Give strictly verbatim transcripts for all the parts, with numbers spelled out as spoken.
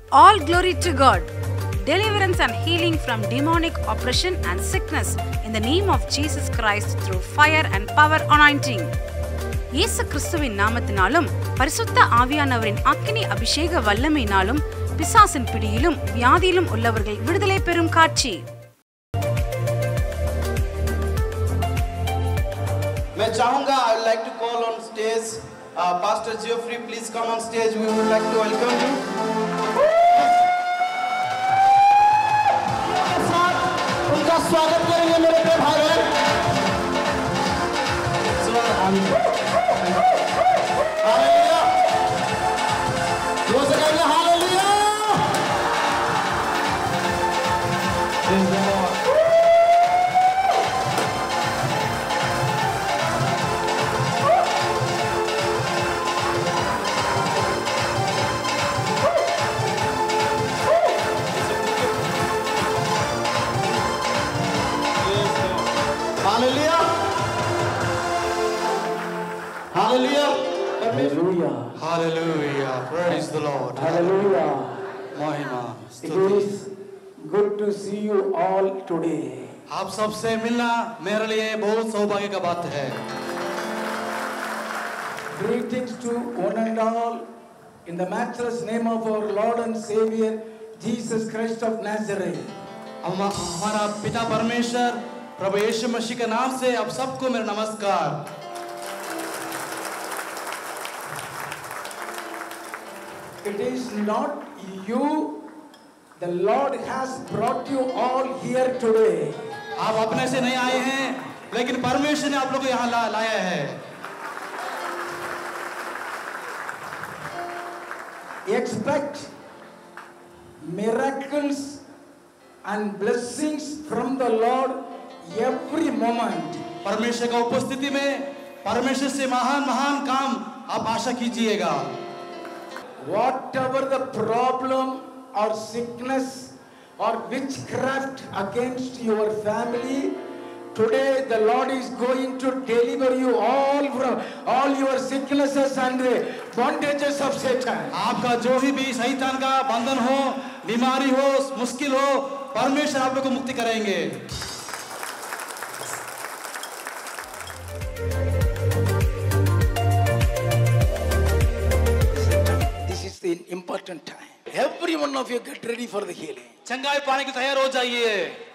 All glory to God. Deliverance and healing from demonic oppression and sickness in the name of Jesus Christ through fire and power anointing. இயேசு கிறிஸ்துவின் நாமத்தினாலும் பரிசுத்த ஆவியானவரின் அக்கினி அபிஷேக வல்லமையினாலும் பிசாசின் பிடியிலும் வியாதியிலும் உள்ளவர்கள் விடுதலை பெறும் காட்சி. मैं चाहूंगा I would like to call on stage uh, Pastor Geoffrey, please come on stage. We would like to welcome you. उनका स्वागत करेंगे मेरे प्रिय भाई बहन. हालेलुया. जोर से कहेंगे hallelujah. Praise the Lord. Hallelujah. Hallelujah. Hallelujah. Hallelujah. Praise the Lord. Hallelujah. महिमा. It is good to see you all today. आप सबसे मिलना मेरे लिए बहुत सौभाग्य का बात है. Greetings to one and all in the matchless name of our Lord and Savior Jesus Christ of Nazareth. हमारा पिता परमेश्वर प्रभु यीशु मसीह के नाम से आप सबको मेरा नमस्कार. It is not you, the Lord has brought you all here today. आप अपने से नहीं आए हैं, लेकिन परमेश्वर ने आप लोगों को यहाँ ला, लाया है. Expect miracles and blessings from the Lord every moment. परमेश्वर का उपस्थिति में परमेश्वर से महान महान काम आप आशा कीजिएगा. Whatever the problem or sickness or witchcraft against your family, today the Lord is going to deliver you all from all your sicknesses and bondages of Satan. आपका जो ही भी शैतान का बंधन हो, बीमारी हो, मुश्किल हो, परमेश्वर आप लोग को मुक्ति करेंगे. This is the important time. Every one of you get ready for the healing. चंगाई पाने की तैयार हो जाइए.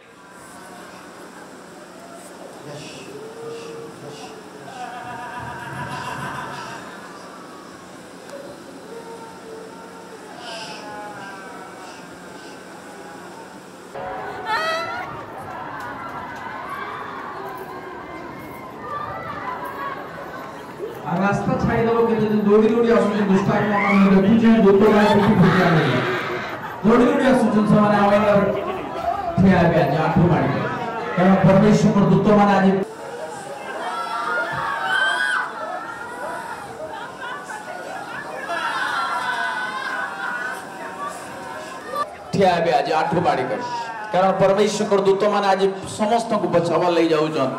रास्ता छाई दबो के दिन दोड़ी दोड़ी आसुचन दुष्टात्म मानने देखुचे दोतो लाय कुछ फुटिया नहीं दोड़ी दोड़ी आसुचन समाने आवेला ठिया बे जाठू मारी कारण परमेश्वर पर दोतो माने आज ठिया बे आज आठू मारी कर कारण परमेश्वर पर दोतो माने आज समस्त को बचावा ले जाउचन.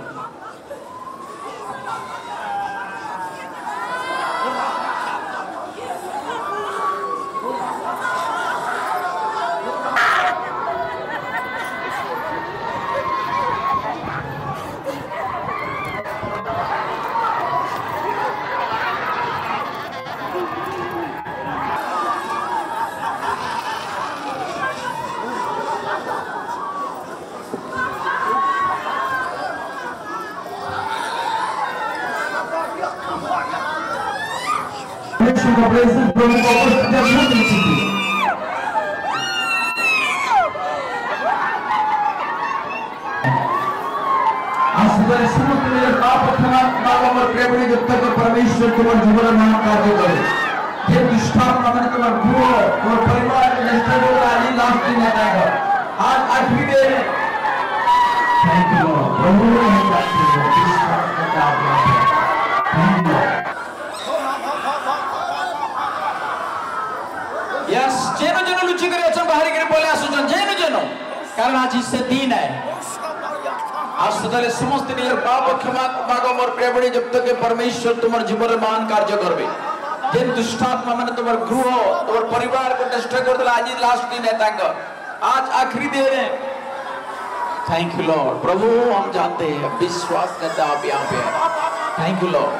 The blessing from the opportunity. आसुदारे समस्त मेरे पाप क्षमा मांगो और प्रेमणी जब तक परमेश्वर तुम्हारे जीवन में कार्य करे. ये दुष्टात्मा मैंने तुम्हारे भूल और परिवार के नष्ट हो गया ये लास्ट दिन आता है. आज आठवीं दिन. Thank you Lord. प्रभु ने हमें जाती है. दुष्टात्मा का आपने. Thank you. Yes, जेनो जेनो लुची करे अच्छा बाहरी करे बोले आसुचन जेनो जेनो कारण आज इससे दिन है. आसुदाले समस्त नियर पाप क्षमा मांगो और प्रेमणी जब तक परमेश्वर तुम्हारे जीवन में महान कार्य करबे. जे दुष्टात्मा माने तुम्हार गृह तुम्हार परिवार को डिस्ट्रॉय कर देला आज लास्ट दिन है तांग आज आखिरी दिन है थैंक यू लॉर्ड प्रभु हम जानते हैं विश्वास करते आप यहाँ पे thank you lord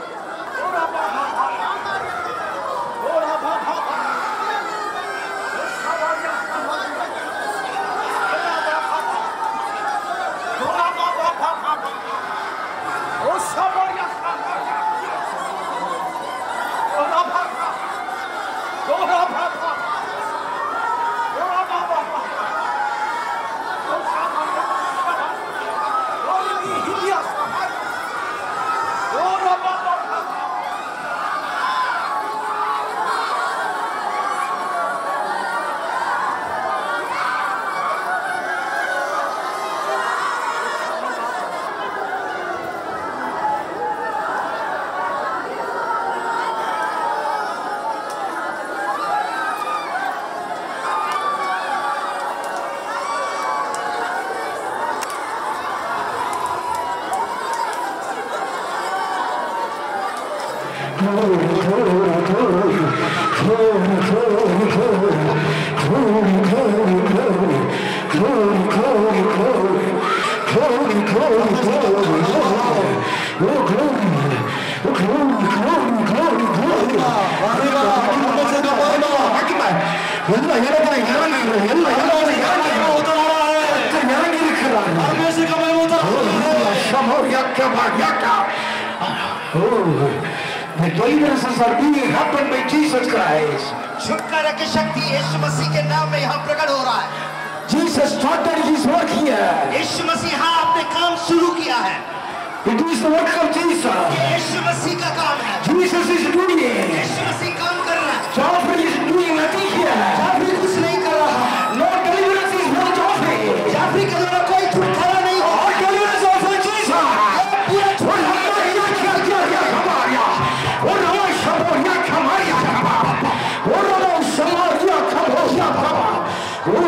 The deliverances are being happened by Jesus Christ. छुटकारा की शक्ति यीशु मसीह के नाम में यहाँ प्रकट हो रहा है. Jesus started his work here. यीशु मसीह यहाँ अपने काम शुरू किया है. It is the work of Jesus. ये यीशु मसीह का काम है. Jesus is doing it. यीशु मसीह काम कर रहा है. Geoffrey is doing nothing here. Jafri कुछ नहीं कर रहा है. No deliverance is for Geoffrey. Jafri के द्वारा कोई छुटकारा नहीं हो. All deliverance is for Jesus. पूरा छुटकारा या क्या क्या क्या हमारा. और वो शबोरिया हमारा खबा. और वो शबोरिया खबोरिया खबा. और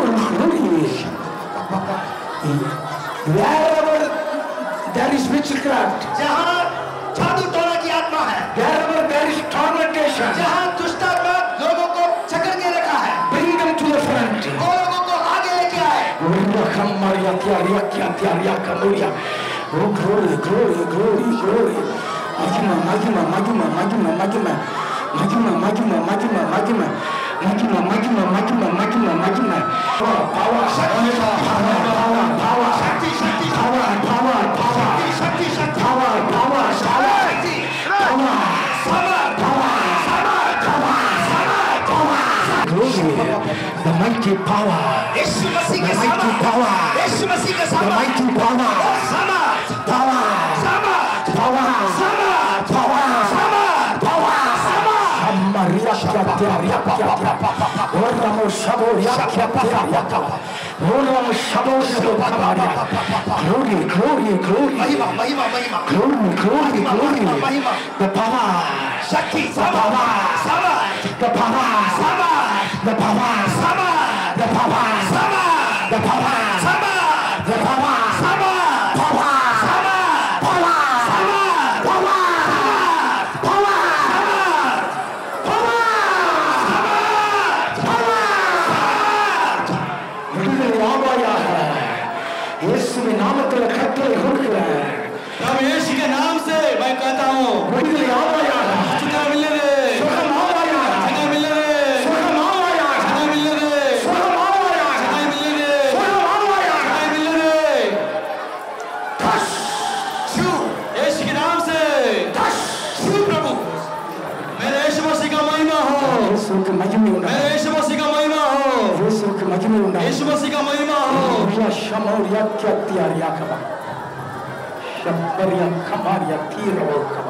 wherever there is witchcraft, जहाँ जादू टोना की आत्मा है, wherever there is tormentation, जहाँ दुष्टात्मा लोगों को जकड़ के रखा है, bring them to the front. वो लोगों को आगे लेके आए. Maria, Tiaria, Tiaria, Camuria. Oh, glory, glory, glory, glory. Magima, Magima, Magima, Magima, Magima. Magima, Magima, Magima, Magima. Magima, Magima, Magima, Magima, Magima. Power, power, power, power, power, शक्ति शक्ति power, power, power, शक्ति शक्ति power, power, power, शक्ति power, power, power, power. Glory, the mighty power. Yeshu Masih The के mighty सामर्थ. power. यीशु मसीह के The सामर्थ. mighty power. सामर्थ. Power. सामर्थ. Power. सामर्थ. Power. सामर्थ. Power. सामर्थ. Maria kya kya kya kya. Ora mo shabo ya kya kya kya. Ora mo shabo shabo kya. Glory, glory, glory. महिमा महिमा महिमा. Glory, glory, glory. महिमा. The power. शक्ति The power. सामर्थ. The power. सामर्थ. The power. सामर्थ. The power. सामर्थ. The power. सामर्थ. The power. सामर्थ. Power. सामर्थ. Power. सामर्थ. Power. Power. விடுதலை ஆவாயா இயேசுவின் நாமத்தில் கட்டளை கொடுக்கிறேன். प्रभु यीशु के नाम से मैं कहता हूँ விடுதலை ஆவாயா छुटकारा मिलने दे சுகம் ஆவாயா छुटकारा मिलने दे சுகம் ஆவாயா छुटकारा मिलने दे சுகம் ஆவாயா छुटकारा मिलने दे சுகம் ஆவாயா. छुटकारा मिलने दे Touch. यीशु के नाम से छू प्रभु मेरे यीशु मसीह का महिमा हो இயேசுவுக்கு மகிமை मेरे உண்டாகும். यीशु मसीह का महिमा हो இயேசுவுக்கு மகிமை உண்டாகும். यीशु मसीह का महिमा हो Maria Shamoria Kyatiaria Kaba. Shamoria Kamaria Tiro Kaba.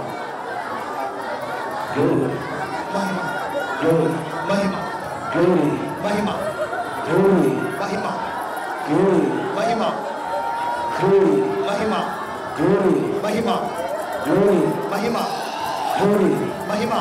Glory, glory, महिमा glory, महिमा glory, महिमा glory, महिमा glory, महिमा glory, महिमा glory, महिमा glory. महिमा.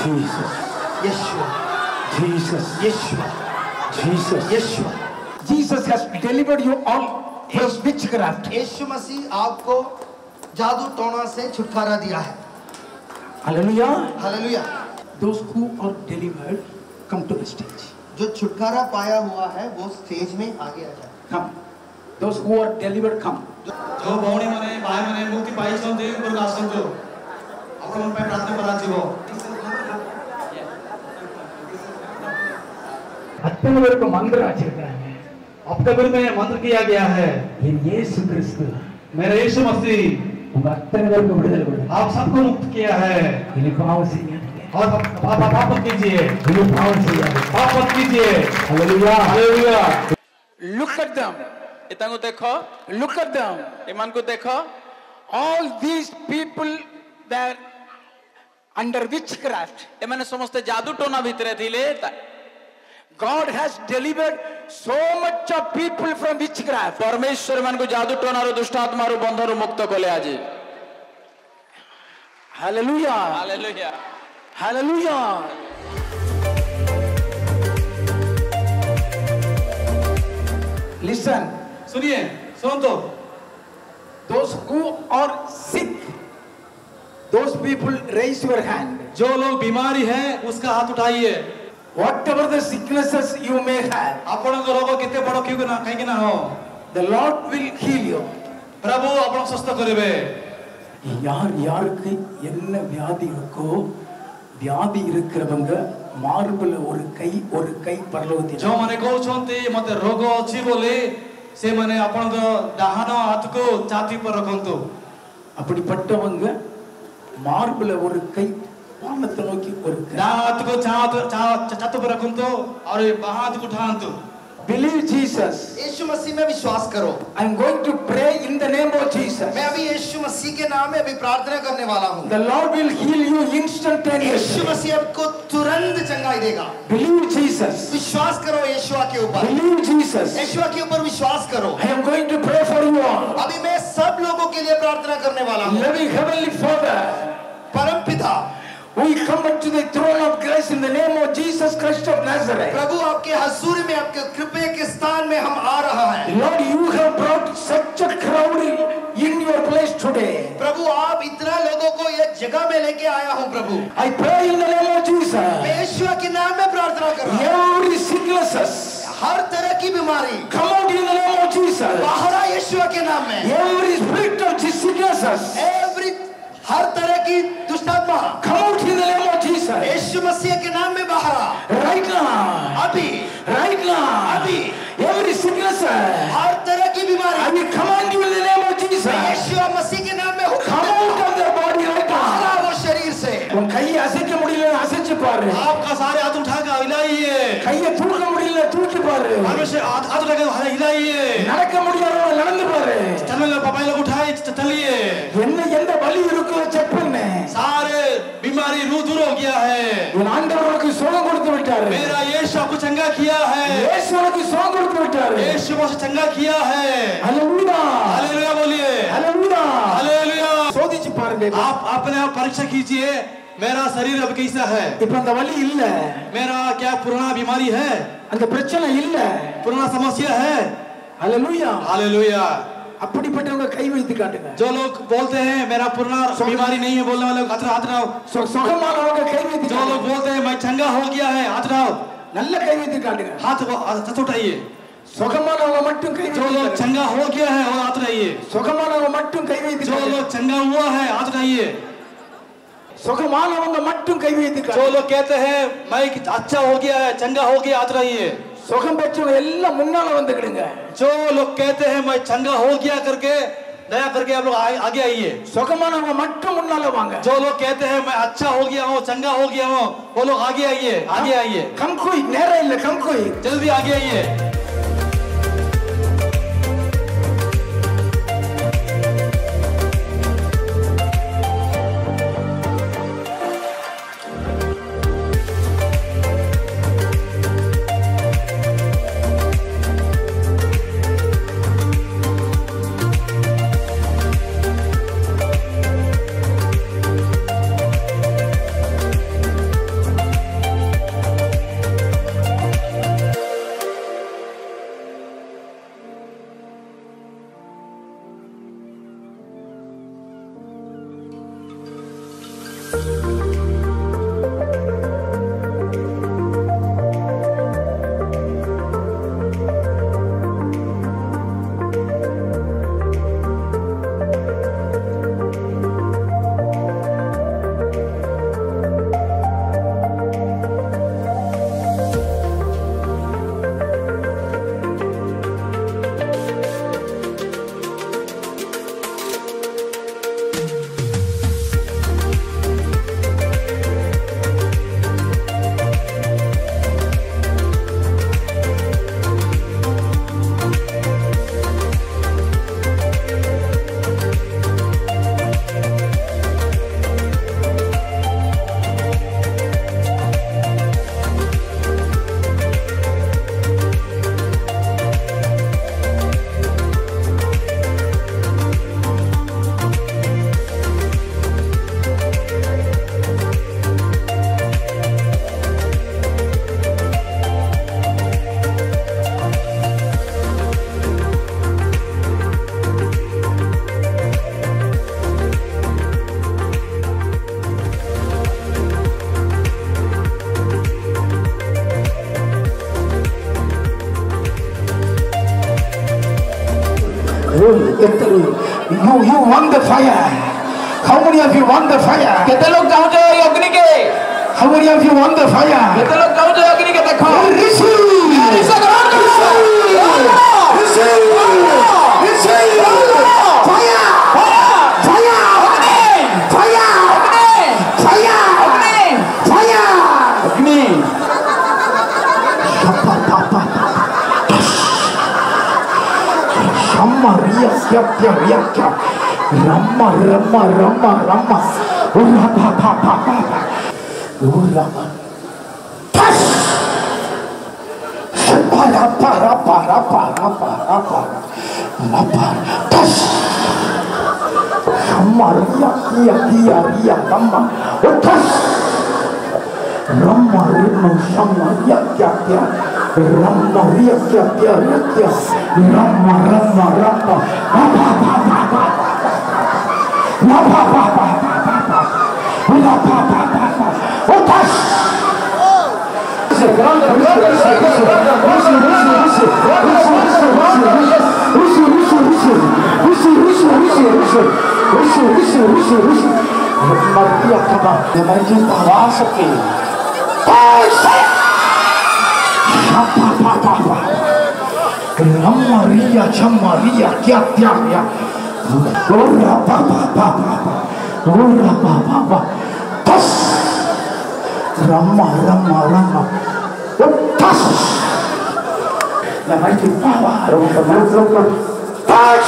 Jesus. Yeshu Jesus. Yeshu Jesus. Yeshu Jesus has delivered you all from witchcraft. यीशु मसीह आपको जादू टोना से छुटकारा दिया है। Hallelujah. Hallelujah. Those who are delivered, come to the stage. जो छुटकारा पाया हुआ है वो स्टेज में आगे आ जाए। Come. Those who are delivered, come. जो भौणी माने भाई माने मुक्ति पाई छन्ते ऊपर आसंतो आपण मन पे प्रार्थना करा जीवो அத்தனை பேருக்கு மந்திரம் வச்சிருக்காங்க. अब तक में मंत्र किया गया है என் இயேசு கிறிஸ்து मेरा यीशु मसीह உங்க அத்தனை பேருக்கு விடுதலை கொடுத்தார். आप सबको मुक्त किया है இனி பாவம் செய்யாதீங்க. और पाप पाप मत कीजिए இனி பாவம் செய்யாதீங்க. पाप मत कीजिए Hallelujah. Hallelujah Look at them. इतांगु देखो Look at them. इमान को देखो All these people that under witchcraft. एमाने समस्त जादू टोना भितरे थिले God has delivered so much of people from witchcraft. परमेश्वर मान को जादू टोना रो दुष्ट आत्मा रो बंधन रो मुक्त कोले आजी Hallelujah. Hallelujah Hallelujah. Listen. सुनिए सुन तो Those who are sick, those people raise your hand. जो लोग बीमारी है उसका हाथ उठाइए Whatever the sicknesses you may have, आपण को रोग केते बड़ क्यों ना कहीं के ना हो the Lord will heal you. प्रभु आपण स्वस्थ करिवे யார் யாருக்கு என்ன வியாதி இருக்கோ வியாதி இருக்கிறவங்க மார்புல ஒரு கை ஒரு கை பரலோகத்தில் जो माने कहउछन्ते मते रोग अछि बोले से माने आपण को डाहान हाथ को छाती पर रखंतु அப்படிப்பட்டவங்க மார்புல ஒரு கை வானத்தை நோக்கி ஒரு கை डा हाथ को छात छाती पर रखंतु और बाह हाथ को उठांतु believe Jesus. यीशु मसीह में विश्वास करो। I am going to pray in the name of Jesus. मैं अभी यीशु मसीह के नाम में अभी प्रार्थना करने वाला हूँ। The Lord will heal you instantaneously. यीशु मसीह आपको तुरंत चंगाई देगा। Believe Jesus. विश्वास करो यीशुआ के ऊपर। Believe Jesus. यीशुआ के ऊपर विश्वास करो। I am going to pray for you all. अभी मैं सब लोगों के लिए प्रार्थना करने वाला हूँ। Loving Heavenly Father, परम पिता, we come unto the throne of grace in the name of Jesus Christ of Nazareth. प्रभु आपके हजूर में आपके कृपा के स्थान में हम आ रहा हैं। Lord, you have brought such a crowd in your place today. प्रभु आप इतना लोगों को एक जगह में लेके आया हूँ प्रभु। I pray in the name of Jesus. मैं यीशुआ के नाम में प्रार्थना कर रहा हूँ। Every sicknesses, हर तरह की बीमारी come out in the name of Jesus. बाहर आ यीशुआ के नाम में। Every spirit of sicknesses, Every हर तरह की दुष्टात्मा come out in the name of Jesus. यीशु मसीह के नाम में बाहर आ। Right now, अभी right now, अभी every sickness, हर तरह की बीमारी I will command you in the name of Jesus. यीशु मसीह के नाम में हुक्म Come out of their body right बाहर आ now. वो शरीर से। உன் கையை அசைக்க முடியல அசைச்சு பாரு. आपका सारे हाथ उठा के हिलाइए கையை தூக்க முடியல தூக்கி பாரு. मनुष्य हाथ हाथ उठा के हिलाइए நடக்க முடியாதவங்க நடந்து பாரு. चलने लगे पापा लोग उठाए चलिए என்ன எந்த வலி இருக்கோ செக் பண்ணு. सारे बीमारी रू दूर हो गया है உன் ஆண்டவர் உனக்கு சுகம் கொடுத்து விட்டாரு. मेरा यीशु आपको चंगा किया है இயேசு உனக்கு சுகம் கொடுத்து விட்டாரு. यीशु मुझे चंगा किया है ஹalleluya. हालेलुया बोलिए ஹalleluya. हालेलुया சோதிச்சு பாருங்க. आप अपने आप परीक्षा कीजिए मेरा शरीर अब कैसा है இப்ப அந்த வலி இல்ல. मेरा क्या पुराना बीमारी है அந்த பிரச்சனை இல்ல. पुराना समस्या है ஹalleluya. हालेलुया அப்படிப்பட்டவங்க கை வைத்து காட்டுங்க. जो लोग बोलते हैं मेरा पुराना बीमारी नहीं है बोलने वाले लोग हाथ हाथ उठाओ சு- சுகமானவங்க கை வைத்து जो लोग காட்டுங்க. बोलते हैं मैं चंगा हो गया है हाथ उठाओ நல்ல கை வைத்து காட்டுங்க. हाथ हाथ उठाइए சுகமானவங்க மட்டும் கை जो வைத்து लोग காட்டுங்க. चंगा हो गया है और हाथ उठाइए சுகமானவங்க மட்டும் கை வைத்து जो காட்டுங்க. लोग चंगा हुआ है हाथ उठाइए சுகமானவங்க மட்டும் கை வைத்து जो காட்டுங்க. लोग कहते हैं मैं अच्छा हो गया है चंगा हो गया हाथ उठाइए சுகம் பெற்றவங்க எல்லாம் முன்னால வந்துக்கிடுங்க. जो लोग कहते हैं मैं चंगा हो गया करके दया करके आप लोग आ- आगे आइए சுகமானவங்க மட்டும் முன்னால வாங்க. जो लोग कहते हैं मैं अच्छा हो गया हूँ चंगा हो गया हूँ वो लोग आगे आइए आगे आइए கம் குய் நேரம் இல்ல கம் குய். जल्दी आगे आइए victory. You, you won the fire. How many of you won the fire? केते लोग चाहते हो ये अग्नि के? How many of you won the fire? केते लोग चाहते हो अग्नि के? देखो Receive. receive Receive. Receive. Fire. Fire. Fire. Fire. Fire. अग्नि Rama ria kya kya ria kya Rama Rama Rama Rama Ura pa pa pa pa pa Ura pa Tash Rapa rapa rapa rapa rapa rapa Rapa Tash Rama ria kya kya ria Rama Tash Rama Rama Rama ria kya kya Rama ria kya kya ria kya Rama Rama Rama Rapa pa pa pa Rapa pa pa pa pa pa Rapa pa pa pa Otash Maria kaba Maria tawas ke Rapa pa pa pa Rama ria chama ria kya kya ya Ora pa pa pa pa Ora pa pa pa Tas Rama Rama Rama Tas The mighty power of the Lord Tas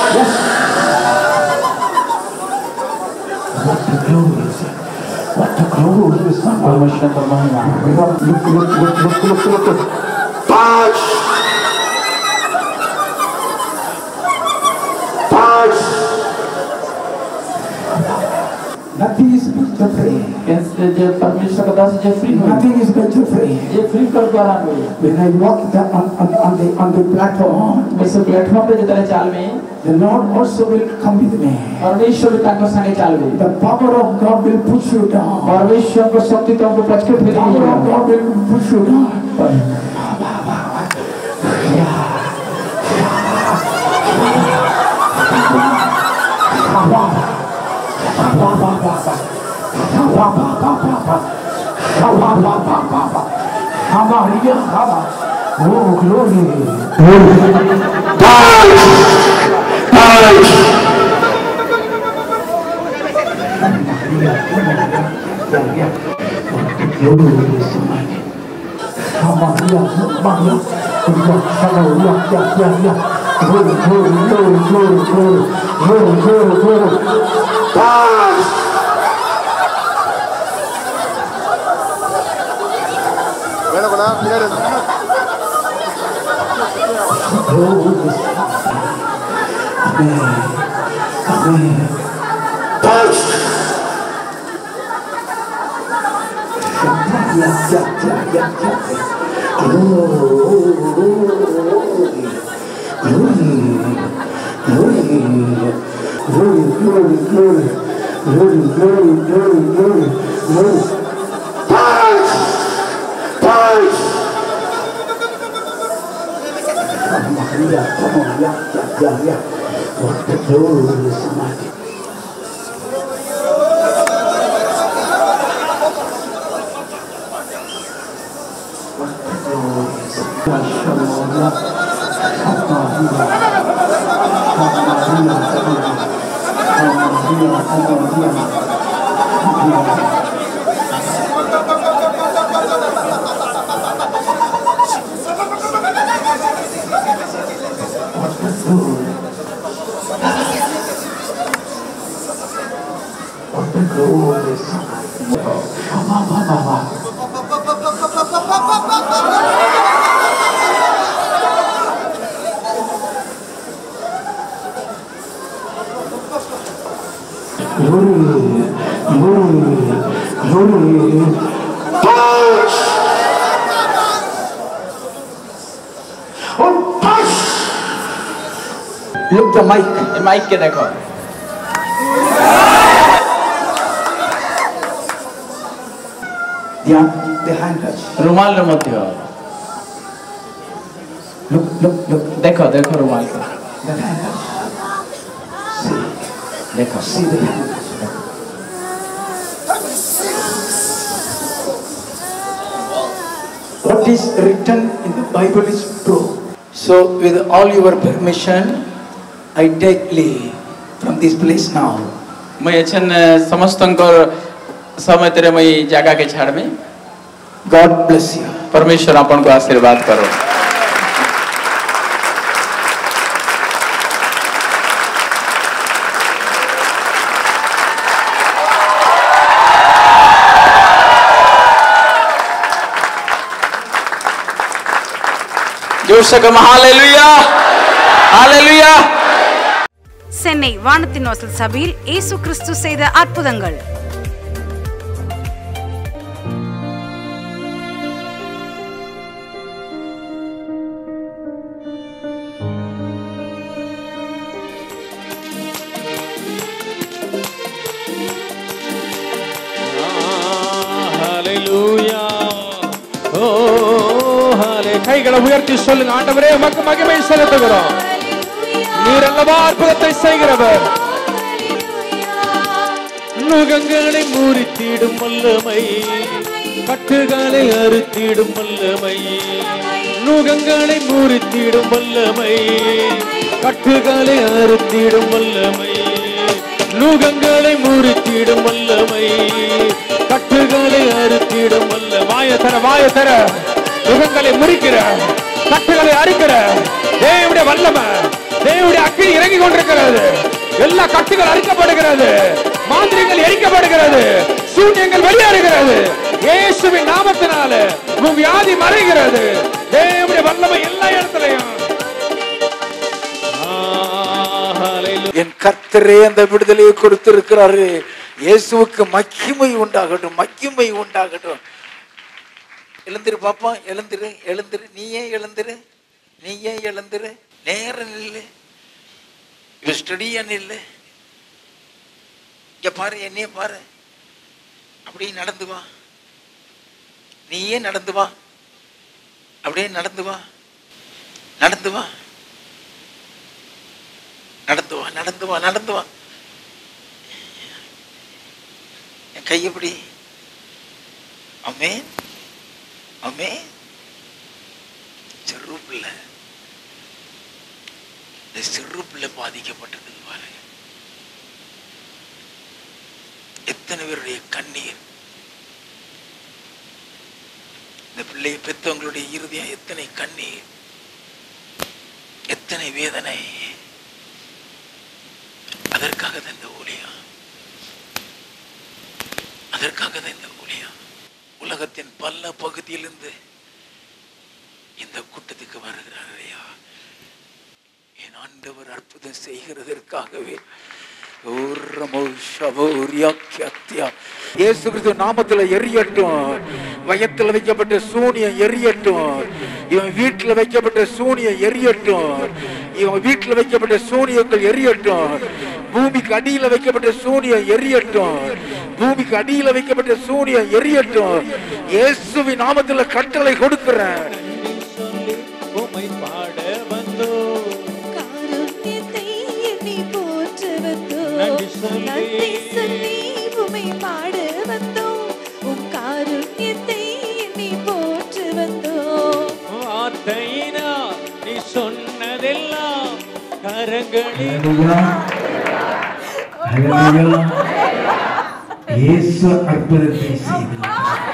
What the glory is What the glory is Look look look look look look look Tas Nothing is better free. जो परमेश्वर का दास जो free हो Nothing is better free. ये free कर द्वारा हुई When I walk the, on, on, on the on the platform, इस प्लेटफॉर्म पे जितने चाल में the Lord also will come with me. परमेश्वर भी ताको संगे चाल में The power of God will push you down. परमेश्वर को शक्ति तुमको पचके The फेंक power of God will push you down. Oh, glory. Look the mic. Mic के देखो ध्यान behind us. रुमाल रे मध्य Look, look, look देखो देखो रुमाल को behind us. Let us see the hand. What is written in the Bible is true. So with all your permission, I take leave from this place now. मैं एचन समस्तंकर समय तेरे मैं जगह के छाड़ में God bless you. परमेश्वर अपन को आशीर्वाद करो। जोर से कहो हालेलुया हालेलुया। சென்னை வானத்தின் வாசல் சபையில் இயேசு கிறிஸ்து செய்த அற்புதங்கள். கைகளை உயர்த்தி சொல்லுங்க, ஆண்டவரே உமக்கு மகிமை செலுத்துகிறோம். நீர் அல்லவா அற்புதத்தை செய்கிறவர். நுகங்களை முறித்திடும் வல்லமை, கட்டுகளை அறுத்திடும் வல்லமை. நுகங்களை முறித்திடும் வல்லமை, கட்டுகளை அறுத்திடும் வல்லமை. நுகங்களை முறித்திடும் வல்லமை, கட்டுகளை அறுத்திடும் வல்ல. வாய தர வாய தர நுகங்களை முறிக்கிற, கட்டுகளை அறுக்கிற தேவனுடைய வல்லமை, தேவனுடைய அக்கினி இறங்கி கொண்டிருக்கிறது. எல்லா கட்டுகள் அறுக்கப்படுகிறது, மாந்திரிகள் எரிக்கப்படுகிறது, சூன்யங்கள் வெளியேறுகிறது. இயேசுவின் நாமத்தினால உன் வியாதி மறைகிறது. தேவனுடைய வல்லமை எல்லா இடத்திலையும். என் கர்த்தரே அந்த விடுதலையை கொடுத்திருக்கிறாரு. இயேசுவுக்கு மகிமை உண்டாகட்டும், மகிமை உண்டாகட்டும். எழுந்திரு பாப்பா, எழுந்திரு எழுந்திரு. நீயே எழுந்திரு, நீயே எழுந்திரு. நேரம் நில்லு, ஸ்டடியா நில்லு. இங்க பாரு, என்னைய பாரு. அப்படியே நடந்து வா, நீயே நடந்து வா. அப்படியே நடந்து வா, நடந்து வா, நடந்து வா, நடந்து வா, நடந்து வா. என் கையப்படி. ஆமென் ஆமென். சிறு பிள்ளை, இந்த சிறு பிள்ளை பாதிக்கப்பட்டது பாரு. எத்தனை பேருடைய கண்ணீர். இந்த பிள்ளையை பெற்றவங்களுடைய இருதயம் எத்தனை கண்ணீர், எத்தனை வேதனை. அதற்காக தான் இந்த ஊழியம், அதற்காக தான் இந்த ஊழியம். உலகத்தின் பல பகுதியிலிருந்து இந்த கூட்டத்துக்கு வருகிறார். என் ஆண்டவர் அற்புதம் செய்கிறதற்காகவே இயேசு கிறிஸ்து நாமத்துல எரியட்டும். வயத்துல வைக்கப்பட்ட சூனியம் எரியட்டும். இவன் வீட்டுல வைக்கப்பட்ட சூனியம் எரியட்டும். இவன் வீட்டுல வைக்கப்பட்ட சூனியங்கள் எரியட்டும். பூமிக்கு அடியில வைக்கப்பட்ட சூனியம் எரியட்டும். பூமிக்கு அடியில வைக்கப்பட்ட சூனியம் எரியட்டும். இயேசுவின் நாமத்துல கட்டளை கொடுக்கிறேன். நீ சொன்னதெல்லாம் கரங்களில் இயேசு அற்புதத்தை செய்தார்.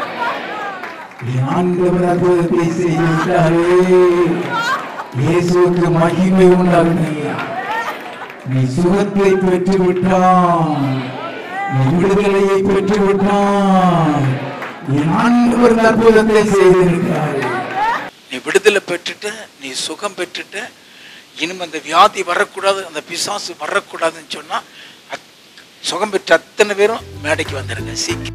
ஆண்டவர் அற்புதத்தை செய்தாரே. இயேசுவுக்கு மகிமை உண்டாகுங்க. நீ சுகத்தை பெற்று விட்டான், நீ விடுதலையை பெற்று விட்டான். ஆண்டவர் அற்புதத்தை செய்திருக்கிறார். நீ விடுதலை பெற்றுட்ட, நீ சுகம் பெற்றுட்ட. இனிமே அந்த வியாதி வரக்கூடாது, அந்த பிசாசு வரக்கூடாதுன்னு சொன்னா சுகம் பெற்ற அத்தனை பேரும் மேடைக்கு வந்துருங்க சீக்கிரம்.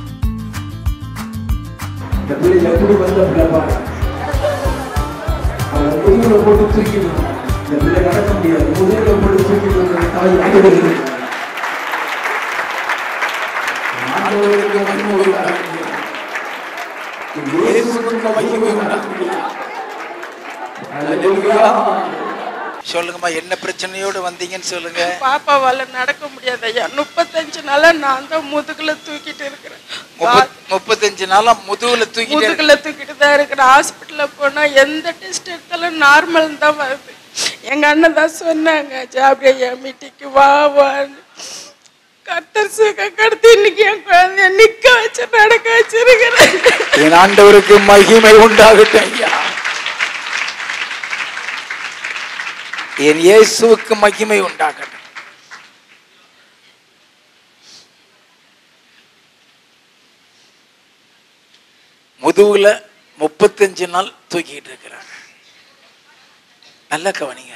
எப்படி வந்த முதுகுல போட்டு தூக்கிட்டு இந்த பிள்ளை நடக்க முடியாது. முதுகுல போட்டு தூக்கிட்டு தாய் அழுகிறது. ஆண்டவருக்கு மகிமை உண்டாகட்டும். இயேசுவுக்கு மகிமை உண்டாகட்டும். ஹல்லேலூயா. சொல்லுங்கம்மா, என்ன பிரச்சனையோடு வந்தீங்கன்னு சொல்லுங்க. பாப்பாவால நடக்க முடியாது ஐயா. முப்பத்தஞ்சு நாளா நான் தான் முதுகுல தூக்கிட்டு இருக்கிறேன். முப்பத்தஞ்சு நாளா முதுகுல தூக்கி முதுகுல தூக்கிட்டு தான் இருக்கிறேன். ஹாஸ்பிட்டல்ல போனா எந்த டெஸ்ட் எடுத்தாலும் நார்மல் தான் வருது. எங்க அண்ணன் தான் சொன்னாங்க, ஜாபியா மீட்டிக்கு வா வான்னு. கர்த்தர் சுகம் கொடுத்து இன்னைக்கு என் குழந்தைய நிக்க வச்சு நடக்க வச்சிருக்கிறேன். என் ஆண்டவருக்கு மகிமை உண்டாகட்டும் ஐயா. என் இயேசுவுக்கு மகிமை உண்டாகட்டும். முதுகுல முப்பத்தஞ்சு நாள் தூக்கிட்டு இருக்கிறாங்க. நல்லா கவனிங்க.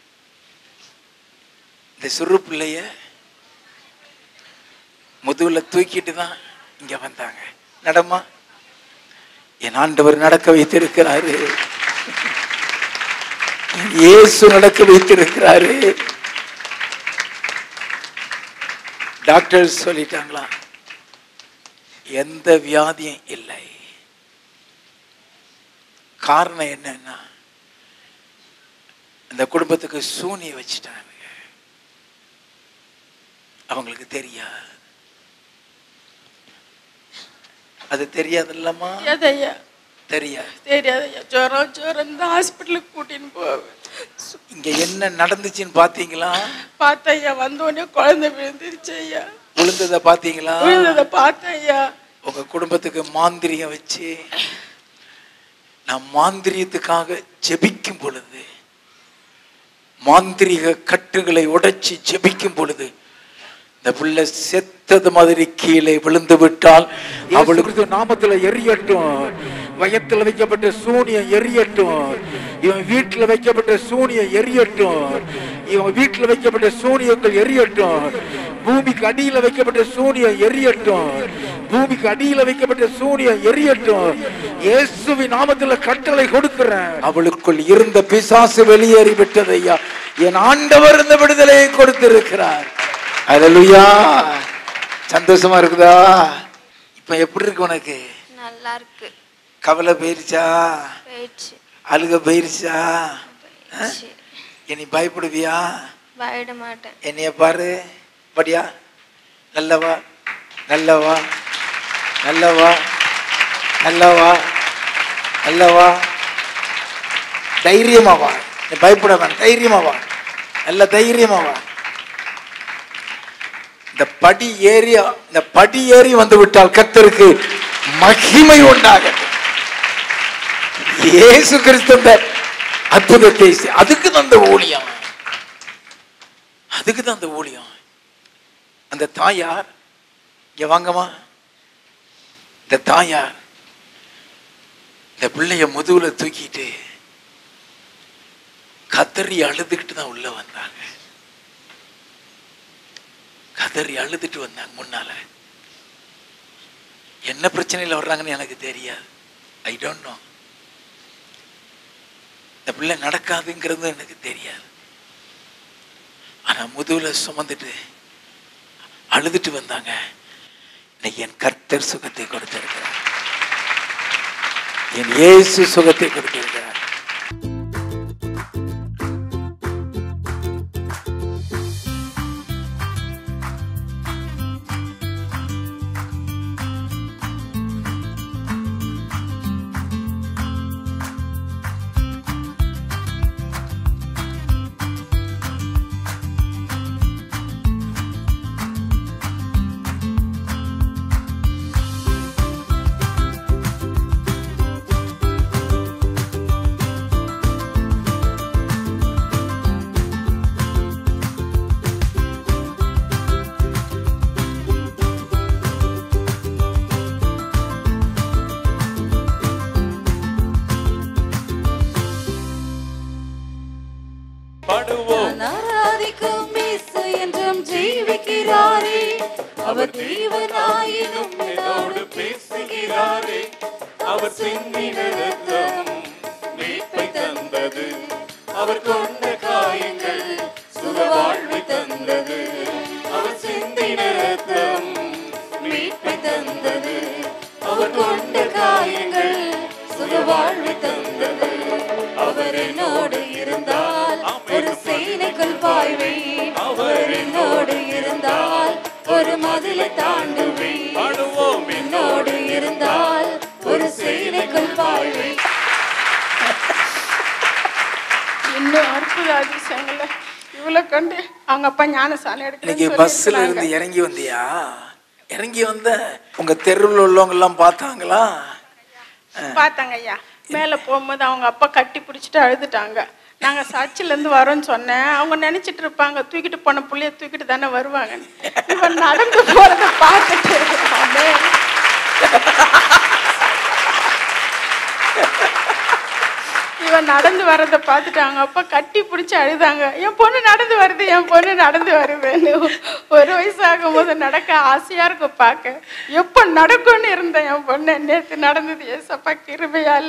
இந்த சிறு பிள்ளைய முதுகுல தூக்கிட்டு தான் இங்க வந்தாங்க. நடமா, என் ஆண்டவர் நடக்க வைத்திருக்கிறாரு. இயேசு நடக்க வைத்திருக்கிறாரு. டாக்டர் சொல்லிட்டாங்களா, எந்த வியாதியும் இல்லை. காரணம் என்னன்னா, அந்த குடும்பத்துக்கு சூனிய வச்சுட்டாங்க. அவங்களுக்கு தெரியாது. அது தெரியாது இல்லம்மா? தெரியாது தெரியாதையா. ஜுரம் ஜுரம் தான் ஹாஸ்பிட்டலுக்கு கூட்டின்னு போவேன். இங்க என்ன நடந்துச்சுன்னு பாத்தீங்களா? பார்த்தையா. வந்தோடனே குழந்தை விழுந்துருச்சு ஐயா. விழுந்ததை பாத்தீங்களா? விழுந்ததை பார்த்தையா. உங்க குடும்பத்துக்கு மாந்திரியம் வச்சு நான் மாந்திரியத்துக்காக ஜெபிக்கும் பொழுது, மாந்திரிக கட்டுகளை உடைச்சி ஜெபிக்கும் பொழுது, இந்த பிள்ளை செத்தது மாதிரி கீழே விழுந்து விட்டால் அவளுக்கு நாமத்துல எரியட்டும். வயத்துல வைக்கப்பட்ட சூனியம் எரியட்டும். இவன் வீட்டுல வைக்கப்பட்ட சூனியம் எரியட்டும். இவன் வீட்டுல வைக்கப்பட்ட சூனியங்கள் எரியட்டும். பூமிக்கு அடியில வைக்கப்பட்ட சூனியம் எரியட்டும். பூமிக்கு அடியில வைக்கப்பட்ட சூனியம் எரியட்டும். இயேசுவின் நாமத்துல கட்டளை கொடுக்கிறேன். அவளுக்குள் இருந்த பிசாசு வெளியேறி விட்டது ஐயா. என் ஆண்டவர் இந்த விடுதலையை கொடுத்திருக்கிறார். ஹல்லேலூயா. சந்தோஷமா இருக்குதா? இப்ப எப்படி இருக்கு உனக்கு? நல்லா இருக்கு. கவலை போயிருச்சா? போயிடுச்சு. அழுக போயிருச்சா? இனி பயப்படுவியா? பயப்பட மாட்டேன். என்னைய பாரு, படியா, நல்லவா நல்லவா நல்லவா நல்லவா நல்லவா தைரியமாவா. பயப்பட வேண்டாம், தைரியமாவா, நல்ல தைரியமாவா. இந்த படி ஏறி இந்த படி ஏறி வந்து விட்டால் கர்த்தருக்கு மகிமை உண்டாகட்டும். இயேசு கிறிஸ்து அற்புதத்தை, அதுக்கு தான் அந்த ஊழியம், அதுக்கு தான் அந்த ஊழியம். அந்த தாயார் இங்க வாங்கம்மா. இந்த தாயார் இந்த பிள்ளைய முதுகுல தூக்கிட்டு கதறி அழுதுகிட்டு தான் உள்ள வந்தாங்க. கதறி அழுதுட்டு வந்தாங்க. முன்னால என்ன பிரச்சனையில வர்றாங்கன்னு எனக்கு தெரியாது. I don't know. இந்த பிள்ளை நடக்காதுங்கிறது எனக்கு தெரியாது. ஆனா முதுகுல சுமந்துட்டு அழுதுட்டு வந்தாங்க. இன்னைக்கு என் கர்த்தர் சுகத்தை கொடுத்திருக்கிறார். என் இயேசு சுகத்தை கொடுத்திருக்கிறார். அவர் தேவனாயினும் என்னோடு பேசுகிறாரே. அவர் சிந்தின ரத்தம் மீட்பை தந்தது. அவர் கொண்ட காயங்கள் சுக வாழ்வை தந்தது. அவர் சிந்தின ரத்தம் மீட்பை தந்தது. அவர் கொண்ட காயங்கள் சுக வாழ்வை தந்தது. அவர் என்னோடு இருந்தால் ஒரு சேனைக்குள் பாய்வேன். அவர் என்னோடு இருந்தால் ஒரு மதிலை தாண்டுவேன். என்னோடு இருந்தால் ஒரு சேனைக்குள் பாய்வேன். இன்னும் அற்புத அதிசயங்கள இவ்வளவு கண்டு அவங்க அப்பா ஞானசாலை இன்னைக்கு பஸ்ல இருந்து இறங்கி வந்தியா? இறங்கி வந்த உங்க தெருவில் உள்ளவங்க எல்லாம் பார்த்தாங்களா? பார்த்தாங்க ஐயா. மேல போகும்போது அவங்க அப்பா கட்டி பிடிச்சிட்டு அழுதுட்டாங்க. நாங்க சர்ச்சில இருந்து வரோம்னு சொன்னேன். அவங்க நினைச்சிட்டு இருப்பாங்க தூக்கிட்டு போன புள்ளைய தூக்கிட்டு தானே வருவாங்க. இவன் நடந்து போறத பார்த்துட்டு இவன் நடந்து வர்றதை பார்த்துட்டு அவங்க அப்பா கட்டி பிடிச்சி அழுதாங்க. என் பொண்ணு நடந்து வருது, என் பொண்ணு நடந்து வருவேன்னு. ஒரு வயசு ஆகும் போது நடக்க ஆசையா இருக்கும் பார்க்க. எப்போ நடக்கும்னு இருந்தேன் என் பொண்ணு. நேற்று நடந்தது ஏசப்பா கிருபையால.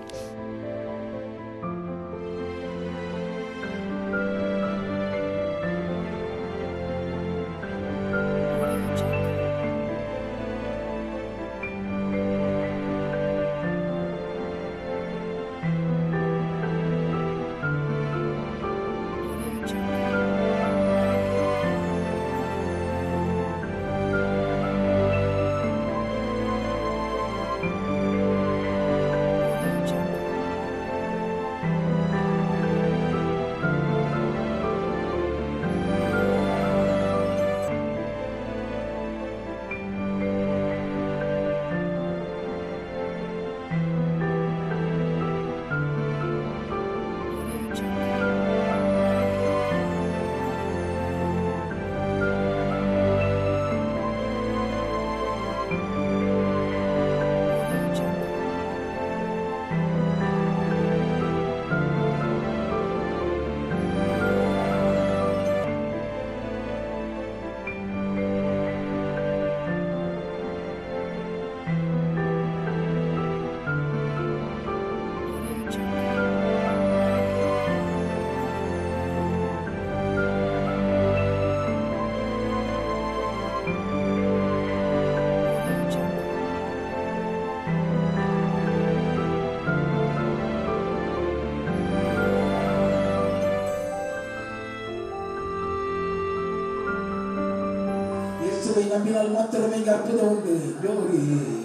நம்பினால் மாத்திரமே அற்புதம் உண்டு. Glory.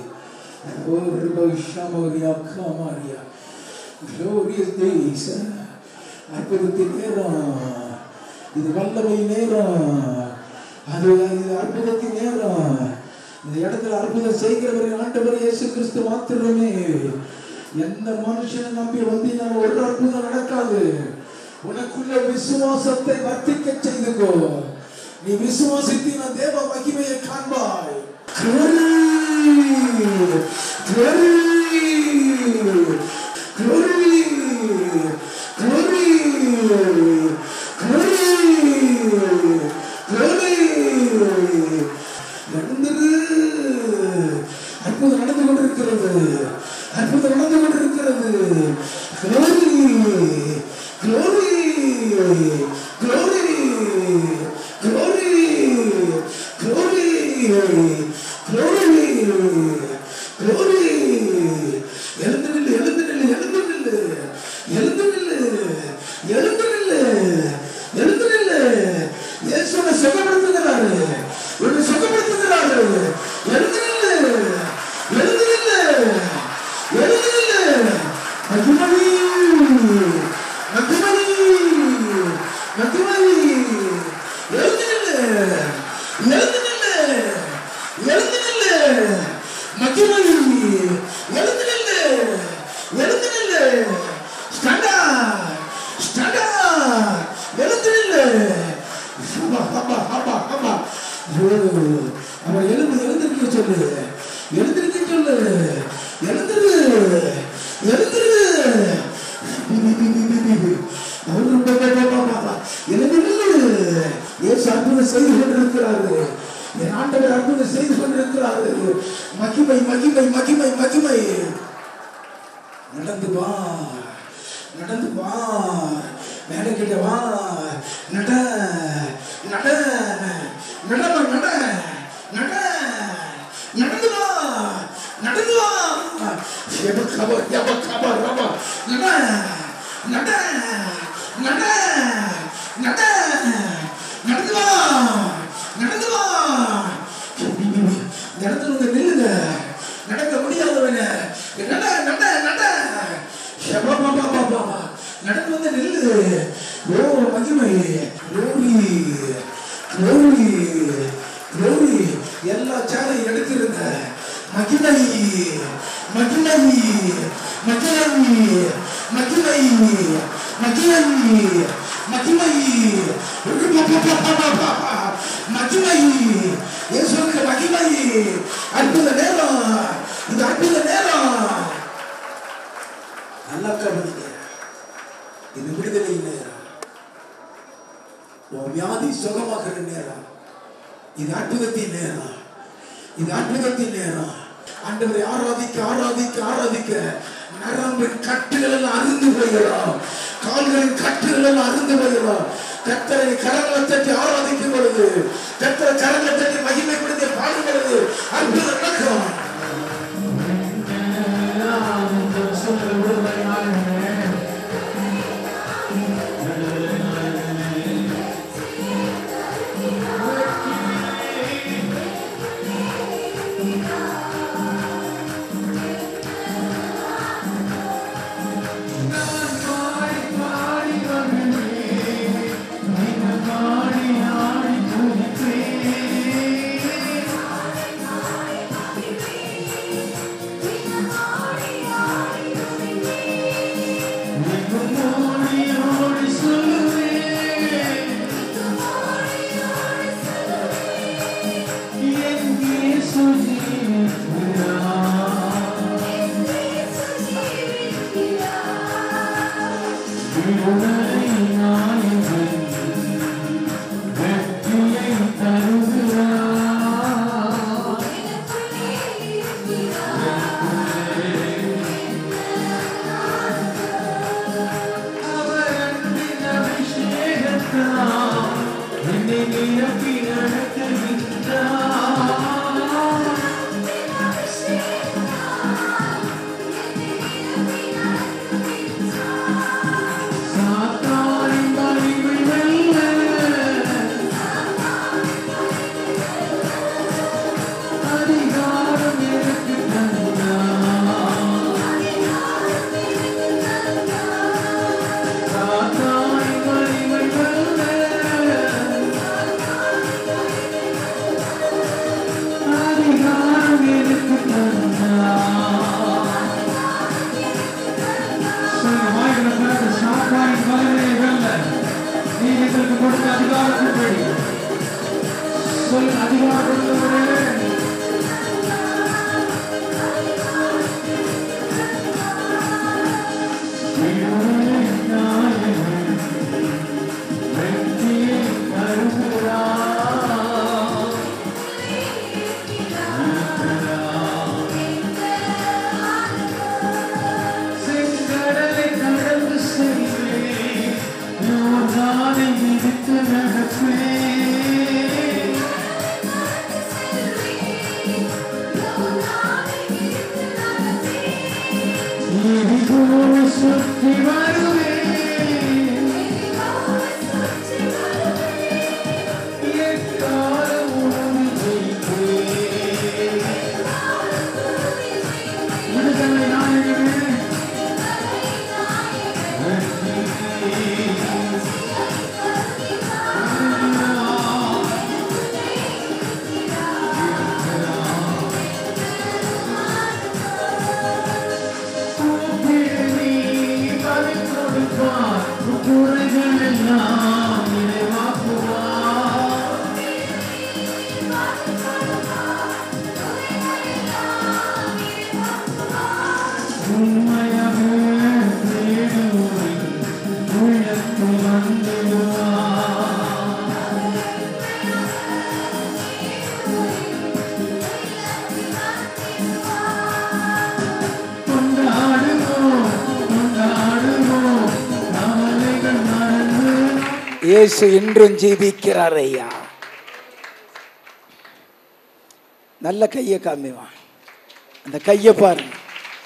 Glorious days. அற்புதத்தின் நேரம். இது வல்லமை நேரம். அது அற்புதத்தின் நேரம். இந்த இடத்துல அற்புதம் செய்கிறவர்கள் ஆண்டவர் இயேசு கிறிஸ்து மாத்திரமே. எந்த மனுஷனை நம்பி வந்தீங்கன்னா ஒரு அற்புதம் நடக்காது. உனக்குள்ள விசுவாசத்தை வர்த்திக்க செய்துக்கோ. நீ விசுவாசித்தின தேவ மகிமையை காண்பாய். Glory, glory, glory, glory, glory, glory. அற்புதம் நடந்து கொண்டிருக்கிறது. அற்புதம் நடந்து கொண்டிருக்கிறது. Glory, glory, glory. Glory, glory, glory, glory. எழுந்து நில்லு, எழுந்து நில்லு, எழுந்து நில்லு, எழுந்து நில்லு, எழுந்து நில்லு, எழுந்து நில்லு. இயேசு உன்னை சுகப்படுத்துகிறாரு, உன்னை சுகப்படுத்துகிறாரு. எழுந்து நில்லு, எழுந்து நில்லு, எழுந்து நில்லு. மகிமணி, மகிமணி, மகிமணி. எழுந்து நில்லு, எழுந்து நில்லு, எழுந்து நில்லு. மகிமணி, எழுந்து நில்லு, எழுந்து நில்லு. Stand up, stand up, எழுந்து நில்லு. ஹப்பா, ஹப்பா, ஹப்பா, ஹப்பா. அவன் எழுந்து எழுந்திருக்க சொல்லு, எழுந்திருக்க சொல்லு, எழுந்திரு, எழுந்திரு. இயேசு அற்புதம் செய்து கொண்டிருக்கிறாரு. என் ஆண்டவர் அற்புதம் செய்து கொண்டிருக்கிறாரு. மகிமை, மகிமை, மகிமை, மகிமை. நடந்து வா, நடந்து வா, மேலே கிட்ட வா, நட நட நடமா நட நட நடந்து வா நடந்து வா எபக்கப எபக்கப ரப நட நட நட நட நடந்து வா நடந்து வா. நடந்து நில்லுங்க, நடக்க முடியாதவன நட நட நட நடந்து வந்து நில்லு. ஓ மகிமை, க்ளோரி க்ளோரி க்ளோரி. எல்லா சேரையும் எடுத்திருந்த மகிமை மகிமை மகிமை மகிமை மகிமை மகிமை மகிமை இயேசுவுக்கு மகிமை. அற்புத நேரம், இது அற்புத நேரம். நல்லா கவனிங்க, இது விடுதலை நேரம், உன் வியாதி சுகமாகிற நேரம், இது அற்புதத்தின் நேரம், இது அற்புதத்தின் நேரம். ஆண்டவரை ஆராதிக்க ஆராதிக்க ஆராதிக்க நரம்பின் கட்டுகள் எல்லாம் அருந்து போயிடும், கால்களின் கட்டுகள் எல்லாம் அருந்து போயிடும். கர்த்தரை கரங்களை தட்டி ஆராதிக்கும் பொழுது, கர்த்தரை கரங்களை தட்டி மகிமைப்படுத்தி பாடும் பொழுது அற்புதம் நடக்கும். கொண்டாடுவோம் கொண்டாடுவோம் இயேசு இன்றும் ஜீவிக்கிறார் ஐயா. நல்ல கையை காமிவா, அந்த கையை பாருங்க.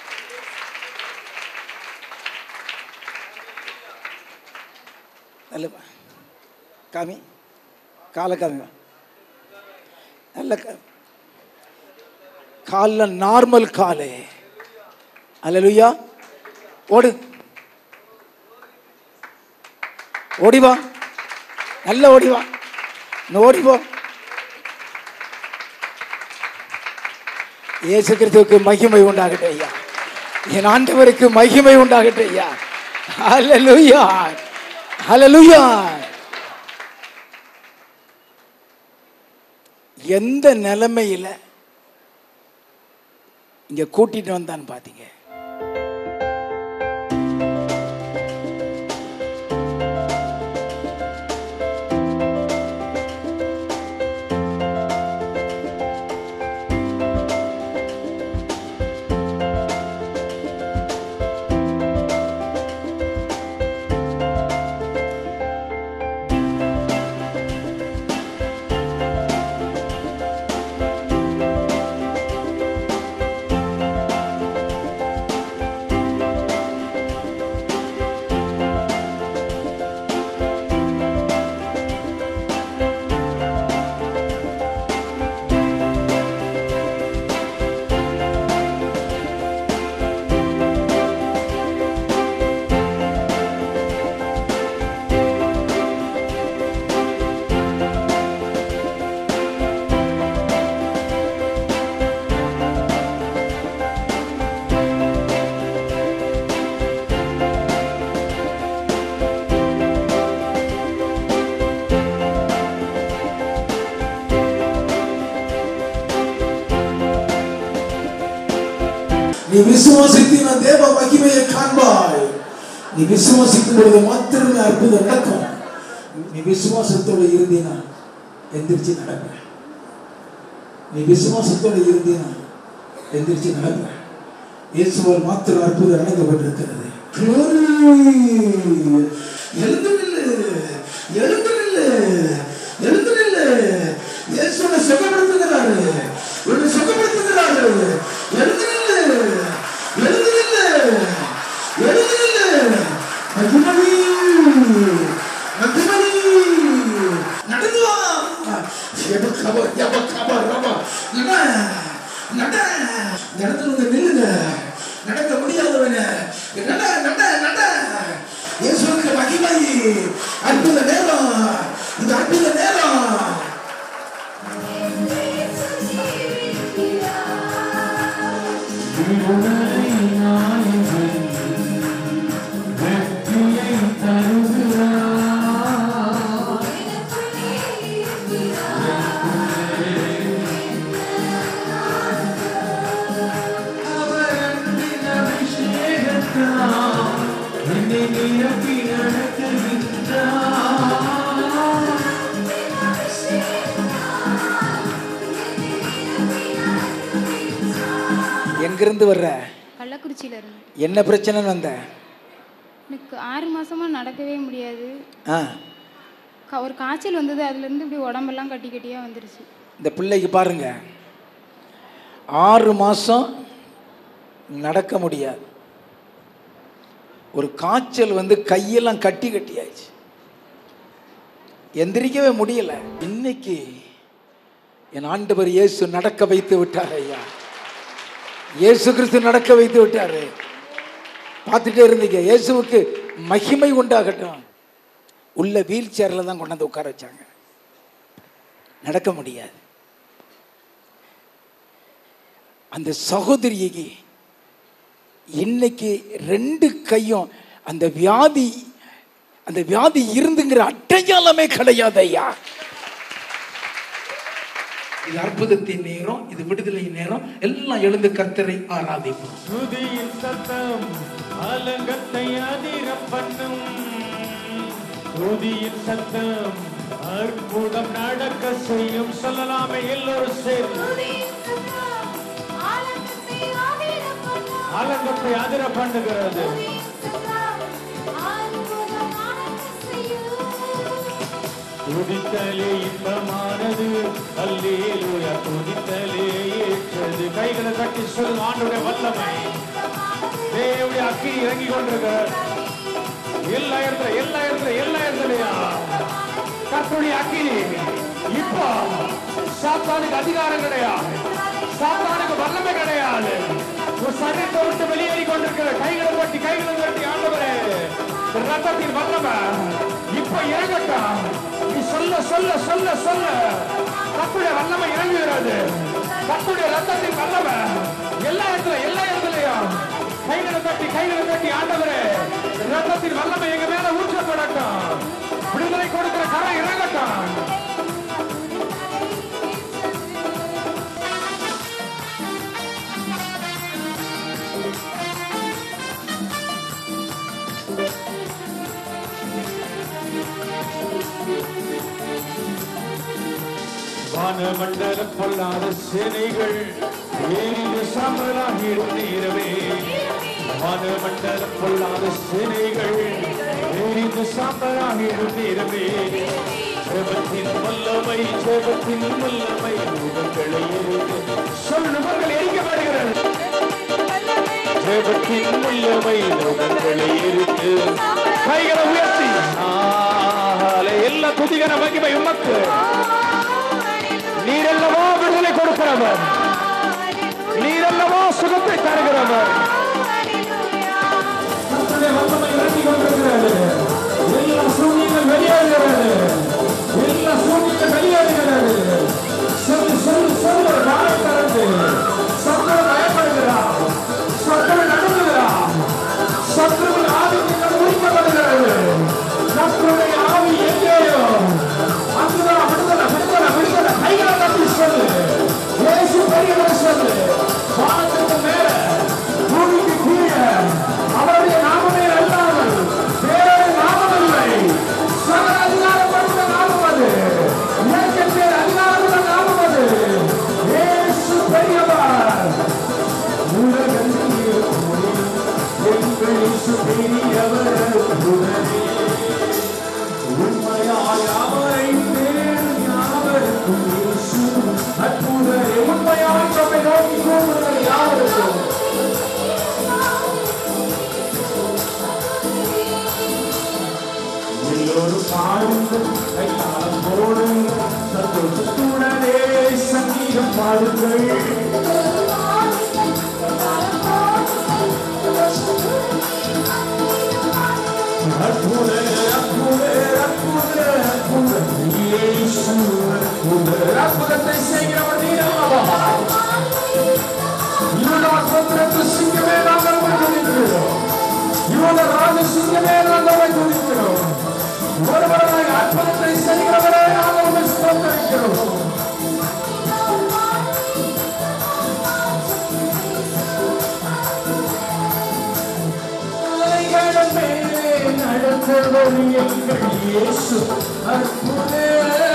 நல்ல காமி, காலை காமிவா, நல்ல காலில் நார்மல் காலே. அல்லேலூயா. ஓடு, ஓடிவா, நல்ல ஓடிவா, ஓடிவோ. இயேசு கிறிஸ்துவுக்கு மகிமை உண்டாகட்டும் ஐயா. என் ஆண்டவருக்கு மகிமை உண்டாகட்டும் ஐயா. அல்லேலூயா, அல்லேலூயா. எந்த நிலைமையில இங்க கூட்டிட்டு வந்தான்னு பாத்தீங்க. நீ விசுவாசித்தின தேவ மகிமையை காண்பாய். நீ விசுவாசிக்கும் பொழுது மாத்திரமே அற்புதம் நடக்கும். நீ விசுவாசத்தோடு இருந்தீனா எந்திரிச்சு நடப்ப. நீ விசுவாசத்தோடு இருந்தீனா எந்திரிச்சு நடப்ப. இயேசுவால் மாத்திரம் அற்புதம் நடக்கப்பட்டிருக்கிறது. எழுந்துநில்லு, எழுந்துநில்லு, எழுந்துநில்லு. இயேசுவை சுகப்படுத்துகிறாரு, உன்னை சுகப்படுத்துகிறாரு. எழுந்துநில்லு, எழுந்துநில்லு, எழுந்துநில்லு. மகிமணி, மகிமணி, நடந்து வா. எபக்கப, எபக்கப, ரப. நட, நட. நடந்து வந்து நில்லுங்க. நடக்க முடியாதவன நட, நட, நட. இயேசுவுக்கு மகிமை. அற்புத நேரம், இது அற்புத நேரம். எங்கிருந்து வர்ற? கள்ளக்குறிச்சியில இருந்து. என்ன பிரச்சனைன்னு வந்த? எனக்கு ஆறு மாசமா நடக்கவே முடியாது. ஒரு காய்ச்சல் வந்தது, அதுல இருந்து இப்படி உடம்பெல்லாம் கட்டி கட்டியா வந்துருச்சு. இந்த பிள்ளைக்கு பாருங்க, ஆறு மாசம் நடக்க முடியாது. ஒரு காய்ச்சல் வந்து கையெல்லாம் கட்டி கட்டி ஆயிடுச்சு, எந்திரிக்கவே முடியல. இன்னைக்கு என் ஆண்டவர் இயேசு நடக்க வைத்து விட்டார் ஐயா. இயேசு கிறிஸ்து நடக்க வைத்து விட்டாரு. பார்த்துட்டே இருந்தீங்க. இயேசுவுக்கு மகிமை உண்டாகட்டும். உள்ள வீல் சேர்ல தான் கொண்டாந்து உட்கார வச்சாங்க. நடக்க முடியாது. அந்த சகோதரிக்கு இன்னைக்கு ரெண்டு கையும் அந்த வியாதி அந்த வியாதி இருந்துங்கிற அடையாளமே கிடையாது ஐயா. இது அற்புதத்தின் நேரம், இது விடுதலை நேரம். எல்லாம் எழுந்து கர்த்தரை ஆராதிப்போம். துதியின் சத்தம் அலங்கத்தை அதிர பண்ணும். துதியின் சத்தம் அற்புதம் நடக்க செய்யும். சொல்லலாமே எல்லோரும் சேர்ந்து. அலங்கத்தை அதிர பண்ணுகிறது. துதித்தலே இன்பமானது அல்லேலூயா துதித்தலே ஏற்றது. கைகளை தட்டி சொல் ஆண்டவருடைய வல்லமை தேவனுடைய அக்கினி இறங்கி கொண்டிருக்கிறார் எல்லா இடத்துல எல்லா இடத்துல எல்லா இடத்துலயா கர்த்தருடைய அக்கினி. இப்போ சாத்தானுக்கு அதிகாரம் கிடையாது, சாத்தானுக்கு வல்லமை கிடையாது. ஒரு சரீரத்தை விட்டு வெளியேறி கொண்டிருக்கிற கைகளை தட்டி கைகளை தட்டி ஆண்டவரே ரத்தத்தின் வல்லமை இப்ப இறங்கட்டும். நீ சொல்ல சொல்ல சொல்ல சொல்ல கர்த்தருடைய வல்லமை இறங்குகிறது. கர்த்தருடைய ரத்தத்தின் வல்லமை எல்லா இடத்துல எல்லா இடத்துலயும் கைகளை தட்டி கைகளை தட்டி ஆண்டவரே ரத்தத்தின் வல்லமை எங்க மேல ஊற்றப்படட்டும். விடுதலை கொடுக்கிற கரை இறங்கட்டும். வானமண்டலம் பொல்லாத சேனைகள் ஏறிது சாம்பலாகிடும் நேரமே. வானமண்டலம் பொல்லாத சேனைகள் ஏறிது சாம்பலாகிடும் நேரமே. ஜெபத்தின் வல்லமை ஜெபத்தின் வல்லமை முகங்களை எரிந்து சொல்லுவர்கள் எரிக்கப்படுகிறது. ஜெபத்தின் வல்லமை முகங்களை எரிந்து கைகளை உயர்த்தி எல்லா துதிகர மகிமை உமக்கு. நீரல்லவா விடுதலை கொடுக்கிறவர், நீரல்லவா சுகத்தை தருகிறவர். எல்லா சூழ்நிலைகள் வெளியேறுகிறது, எல்லா சூழ்நிலைகள் வெளியேறுகிறது. சொல்லு சொல்லு சொல்லு நாளை தரந்து சத்துரு பயப்படுகிறார், சத்துரு நடுங்குகிறார், சத்துருவின் ஆதிக்கங்கள் முடிக்கப்படுகிறது. சத்துருடைய ஆவி எங்கேயோ அங்குதான் விடுதலை விடுதலை விடுதலை. கைகளை தட்டி சொல்லு இயேசு பெரியவர் சொல்லு. வானத்துக்கு மேல பூமிக்கு கீழே அவருடைய நாமமே அல்லாமல் வேறு நாமம் இல்லை. சகல அதிகாரப்படுத்த நாமம் அது, இயற்கை பேர் அதிகாரமுள்ள நாமம் அது. இயேசு பெரியவர். உலகத்தில் எங்கள் இயேசு பெரியவர். உண்மையாய் அவரை தேடும் யாவருக்கும் இயேசு அற்புதரே. உண்மையாய் நம்மை நோக்கி கூப்பிடுகிற யாவருக்கும் எல்லோரும் பாடுங்கள், கையாளம் போடுங்கள், சந்தோஷத்துடனே சங்கீதம் பாடுங்கள். அற்புதரே அற்புதரே அற்புதரே அற்புதரே இயேசு அற்புதரே. அற்புதத்தை செய்கிறவர் நீரல்லவா. யூதா கோத்திரத்து சிங்கமே நாங்கள் உம்மை துதிக்கிறோம். யூதா ராஜ சிங்கமே நாங்கள் உம்மை துதிக்கிறோம். ஒருவராய் அற்புதத்தை செய்கிறவரே நாங்கள் உம்மை ஸ்தோத்திரிக்கிறோம். நடந்தவர் எங்கள் இயேசு அற்புதரே.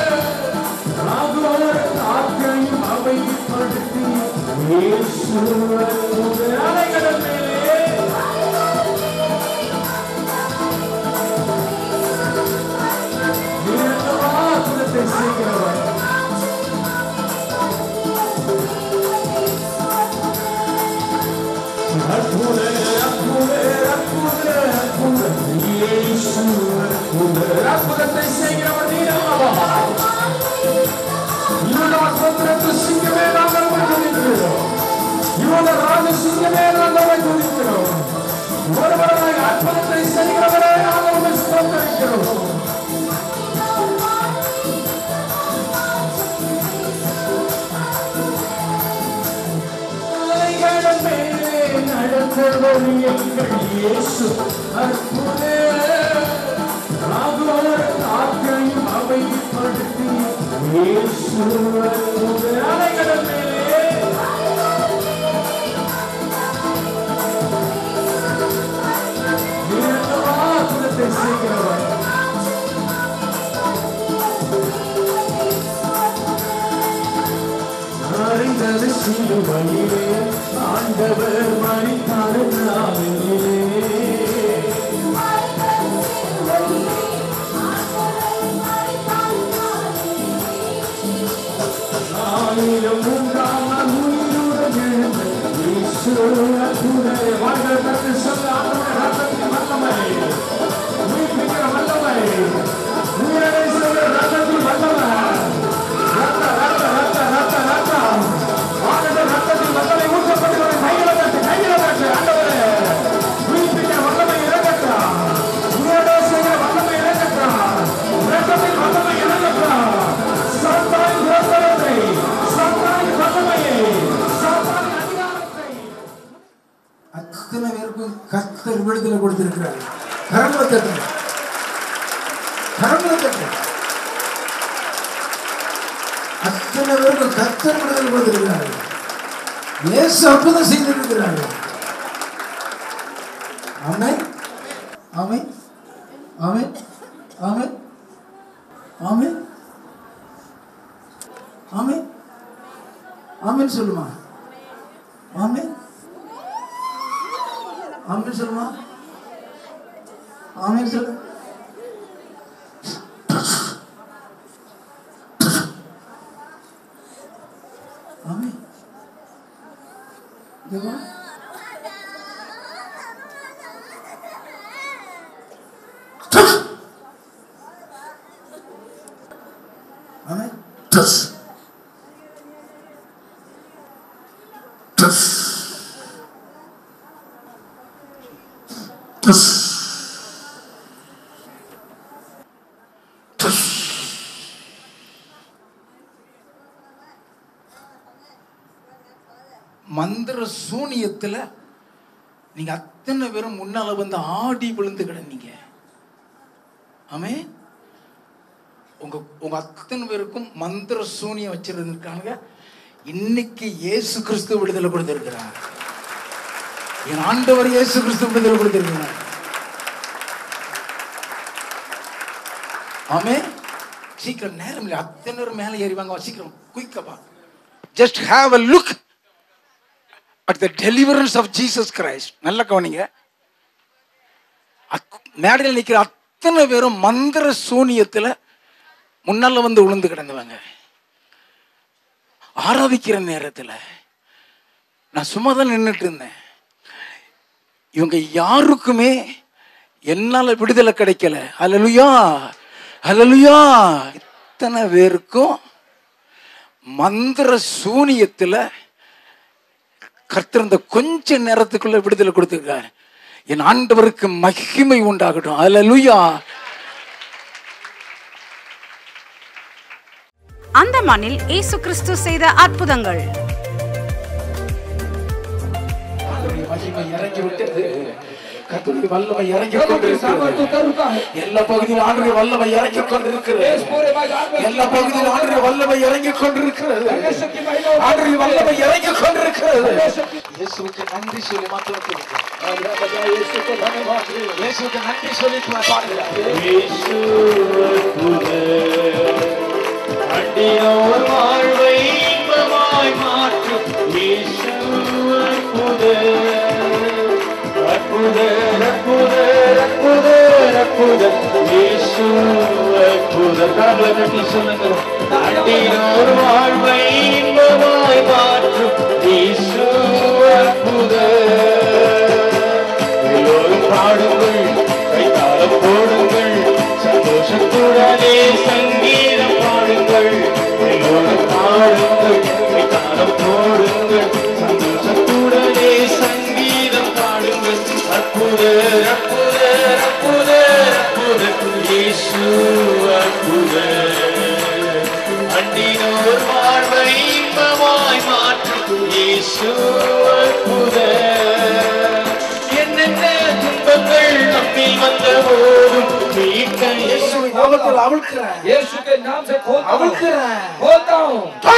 ஆகோர காற்றையும் அமைதிப்படுத்தி இயேசு அற்புதரே. அலைகள் மேலே அற்புதத்தை செய்கிறவர். அற்புதரே அற்புதரே அற்புதரே அற்புதரே இயேசு அற்புதரே. அற்புதத்தை செய்கிறவர் நீரல்லவா. யூதா கோத்திரத்து சிங்கமே நாங்கள் உம்மை துதிக்கிறோம். யூதா ராஜ சிங்கமே நாங்கள் உம்மை துதிக்கிறோம். ஒருவராய் அற்புதத்தை செய்கிறவரே நாங்கள் உம்மை ஸ்தோத்திரிக்கிறோம். நடந்தவர் எங்கள் இயேசு அற்புதரே. ஆகோர காற்றையும் அமைதிப்படுத்தி இயேசு அற்புதரே. அலைகள் மேலே அற்புதத்தை செய்கிறவர். அறிந்தது சிலுவையிலே ஆண்டவர் மரித்தார் நாவிலே. அற்புதரே வார்த்தை தந்து சொல்ல ஆண்டவரே ரத்தத்தின் வல்லமை உயிர்ப்பிக்கிற வல்லமை உயிரை சொல்ல ரத்தத்தின் வல்லமை ரத்த ரத்த ரத்த ரத்த ரத்தம் ஆண்டவர் ரத்தத்தின் வல்லமை ஊற்றப்படுகிற கையில தட்டு கையில தட்டு ஆண்டவரே உயிர்ப்பிக்கிற வல்லமை இறங்கட்டும் உயிரை செய்கிற வல்லமை இறங்கட்டும் ரத்தத்தின் வல்லமை இறங்கட்டும் சாத்தானின் விரோதத்தை சாத்தானின் வல்லமையை சாத்தானின் அதிகாரத்தை அத்தனை பேருக்கும் கர்த்தர் விடுதலை கொடுத்திருக்கிறார். கரங்களை தட்டு, கரங்களை தட்டு. அத்தனை பேருக்கும் கர்த்தர் விடுதலை கொடுத்திருக்கிறார். இயேசு அற்புதம் செய்திருக்கிறார். ஆமென், ஆமென், ஆமென், ஆமென், ஆமென், ஆமென், ஆமென் சொல்லுமா, ஆமென், ஆமென் சொல்லுமா, ஆமென் சொல்லு. ஆமென். தேவா ஆமென். டஸ் டஸ் டஸ் டஸ். மந்திர சூனியத்துல நீங்க அத்தனை பேரும் முன்னால வந்து ஆடி விழுந்து கிடந்தீங்க. ஆமே, உங்க உங்க அத்தனை பேருக்கும் மந்திர சூனியம் வச்சிருக்காங்க. இன்னைக்கு இயேசு கிறிஸ்து விடுதலை கொடுத்திருக்கிறார். என் ஆண்டவர் இயேசு கிறிஸ்து விடுதலை கொடுத்திருக்கிறார். ஆமே, சீக்கிரம் நேரம் இல்லை. அத்தனை பேரும் மேலே ஏறிவாங்க. சீக்கிரம் குயிக்கா just have a look at the deliverance of Jesus Christ. நல்ல கவனிங்க. மேடையில் நிற்கிற அத்தனை பேரும் மந்திர சூனியத்துல முன்னால வந்து உளுந்து கிடந்தவங்க. ஆராதிக்கிற நேரத்தில் நான் சும்மா தான் நின்றுட்டு இருந்தேன். இவங்க யாருக்குமே என்னால விடுதலை கிடைக்கல. ஹல்லேலூயா, ஹல்லேலூயா. இத்தனை பேருக்கும் மந்திர சூனியத்துல கர்த்தர் இந்த கொஞ்ச நேரத்துக்குள்ள விடுதலை கொடுத்திருக்கார். என் ஆண்டவருக்கு மகிமை உண்டாகட்டும். ஹல்லேலூயா. அந்தமானில் இயேசு கிறிஸ்து செய்த அற்புதங்கள். மகிமை இறங்கி விட்டது. கர்த்தருடைய வல்லமை இறங்கி கொண்டிருக்கிறது. எல்லா பகுதியிலும் ஆண்டவருடைய வல்லமை இறங்கி கொண்டிருக்கிறது. எல்லா பகுதியிலும் ஆண்டவருடைய வல்லமை இறங்கி கொண்டிருக்கிறது. ஆண்டவருடைய வல்லமை இறங்கி கொண்டிருக்கிறது. இயேசுவுக்கு நன்றி சொல்லி மாத்திரம் இயேசுவுக்கு நன்றி சொல்லி பாடுகிறார். இயேசு அண்டினோர் வாழ்வை இன்பமாய் மாற்றும் இயேசு அற்புதர், அற்புதர், அற்புதர், அற்புதர், இயேசு அற்புதர். கரங்களை தட்டி சொல்லுங்கள். அண்டினோர் வாழ்வை இன்பமாய் மாற்றும் இயேசு அற்புதர். எல்லோரும் பாடுங்கள், கைத்தாளம் போடுங்கள், சந்தோஷத்துடனே சங்கீதம் பாடுங்கள். எல்லோரும் பாடுங்கள், கைத்தாளம் போடுங்கள், சந்தோஷத்துடனே சங்கீதம் பாடுங்கள். அற்புதர், அற்புதர், அற்புதர், அற்புதர், இயேசு அற்புதர். அண்டினோர் வாழ்வை இன்பமாய் மாற்றும் இயேசு அற்புதர். என்னென்ன துன்பங்கள் நம்மில் வந்த போதும் மீட்க இயேசுவின் நாமத்தில் அவிழ்க்கிறேன். यीशु के नाम से खोलता हूं, அவிழ்க்கிறேன், खोलता हूं.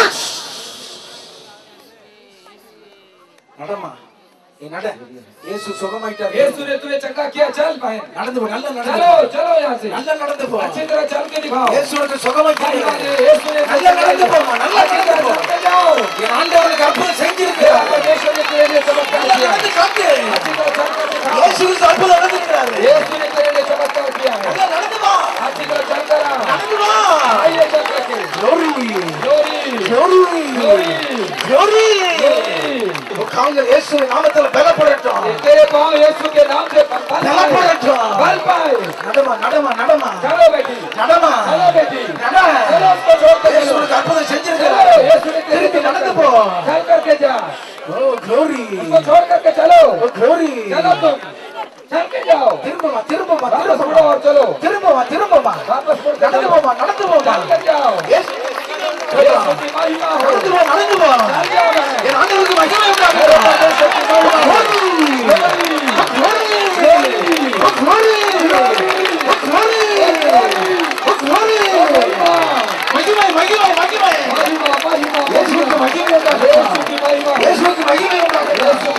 நடமா, நீ நட. இயேசு சுகமாயிட்டார். यीशु ने तुझे चंगा किया, चल भाई. நடந்து போ, நல்லா நடந்து चलो, போ. चलो यहां से. நல்லா நடந்து போ. अच्छी तरह चल के दिखाओ. இயேசு உனக்கு சுகமாயிட்டார். यीशु ने நல்லா நடந்து போமா, நல்லா நடந்து போ. चलते जाओ. என் ஆண்டவருக்கு அற்புதம் செஞ்சிருக்கிறார். यीशु ने तेरे लिए चमत्कार நல்லா किया. நடந்து காட்டு. अच्छी तरह चल के दिखाओ. இயேசு அற்புதம் நடந்துக்கிறார். यीशु ने तेरे लिए चमत्कार किया है. நல்லா நடந்து வா. अच्छी तरह चल कर आ. நடந்து வா. आइए चल कर के. Glory, Glory, glory, glory, glory. glory. கால்கள் இயேசுவின் நாமத்தில் பலப்படட்டும் तेरे पांव यीशु के नाम से बल பலப்படட்டும் बल पाए நடமா நடமா நடமா चलो बेटी நடமா चलो बेटी நட चलो उसको छोड़ कर இயேசுவுக்கு அற்புதம் செஞ்சிருக்காரு चलो यीशु ने திருப்பி நடந்து போ चल करके जा ஓ glory उसको छोड़ करके चलो ஓ glory चलो तुम चल के जाओ திரும்பமா திரும்பமா वापस मुड़ो और चलो திரும்பமா திரும்பமா वापस मुड़ के நடந்து போமா நடந்து போமா चल के जाओ இயேசு यीशु की महिमा हो நடந்து போ நடந்து போ चल जाओ என் ஆண்டவருக்கு மகிமை உண்டாகட்டும் மகிமை மகிமை மகிமை இயேசுவுக்கு மகிமை உண்டாகட்டும் இயேசுவுக்கு மகிமை உண்டாகட்டும்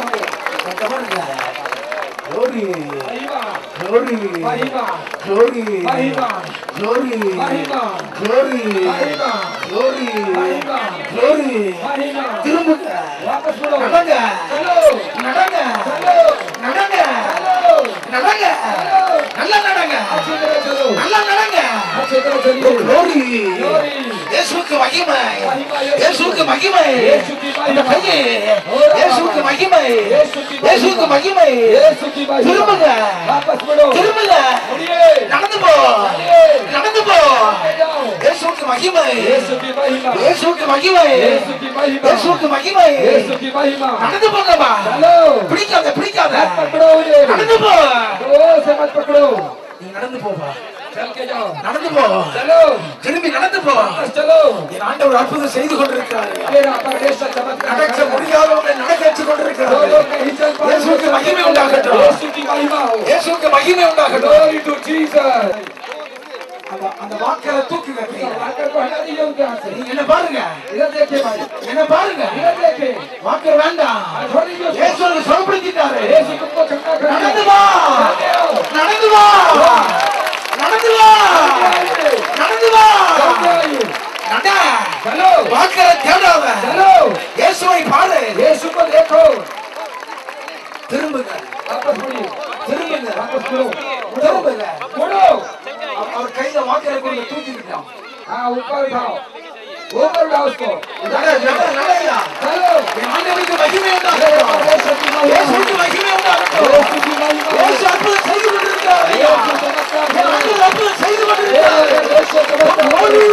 glory glory glory glory glory glory glory திரும்புங்க वापस मुड़ो நடங்க चलो நடங்க நடங்க நடங்க நல்லா நடங்க अच्छी तरह चलो நல்லா நடங்க अच्छी तरह चलिए glory glory இயேசுவுக்கு மகிமை महिमा இயேசுவுக்கு மகிமை यीशु की இந்த महिमा கையை இயேசுவுக்கு மகிமை यीशु की இயேசுவுக்கு மகிமை यीशु की महिमा திரும்புங்க वापस मुड़ो திரும்புங்க मुड़िए நடந்து போ நடந்து போ जाओ இயேசுவுக்கு மகிமை यीशु की महिमा இயேசுவுக்கு மகிமை यीशु की महिमा இயேசுவுக்கு மகிமை यीशु की महिमा நடந்து போங்கப்பா चलो பிடிக்காத பிடிக்காத मत पकड़ो मुझे நடந்து போ जोर से मत पकड़ो நீ நடந்து போப்பா चल के जाओ நடந்து போ चलो திரும்பி நடந்து போ वापस चलो என் ஆண்டவர் அற்புதம் செய்து கொண்டிருக்கிறார் मेरा परमेश्वर चमत्कार நடக்க முடியாதவங்களை நடக்க வச்சு जो கொண்டிருக்கிறார் लोग नहीं चल पा இயேசுவுக்கு மகிமை உண்டாகட்டும் यीशु की महिमा हो இயேசுவுக்கு மகிமை உண்டாகட்டும் ग्लोरी टू जीसस அந்த அந்த வாக்கரை தூக்குங்க கையில. आकर को हटा दीजिए उनके हाथ से நீங்க என்ன பாருங்க इधर देखिए भाई என்ன பாருங்க इधर देखिए வாக்கர் வேண்டாம் छोड़ दीजिए उसको। இயேசுவை சுகப்படுத்திட்டாரு यीशु तुमको चंगा कर நடந்து வா நடந்து வா நடந்து வா நடந்து வா நட चलो வாக்கரை தேடாத चलो இயேசுவை பாரு यीशु को देखो திரும்புங்க वापस मुड़िए திரும்புங்க वापस मुड़ो திரும்புங்க मुड़ो அவ- அவர் கையில வாக்கரை கொண்டு தூக்கிட்டான் हाँ ऊपर उठाओ ऊपर उठाओ उसको நட நட நடயா चलो என் ஆண்டவருக்கு மகிமை உண்டாகட்டும் இயேசுவுக்கு மகிமை உண்டாகட்டும் यीशु की महिमा இயேசு அற்புதம் செய்து கொண்டிருக்கிறார் ஐயா. यीशु चमत्कार என் ஆண்டவர் அற்புதம் செய்து கொண்டிருக்கிறார் यीशु चमत्कार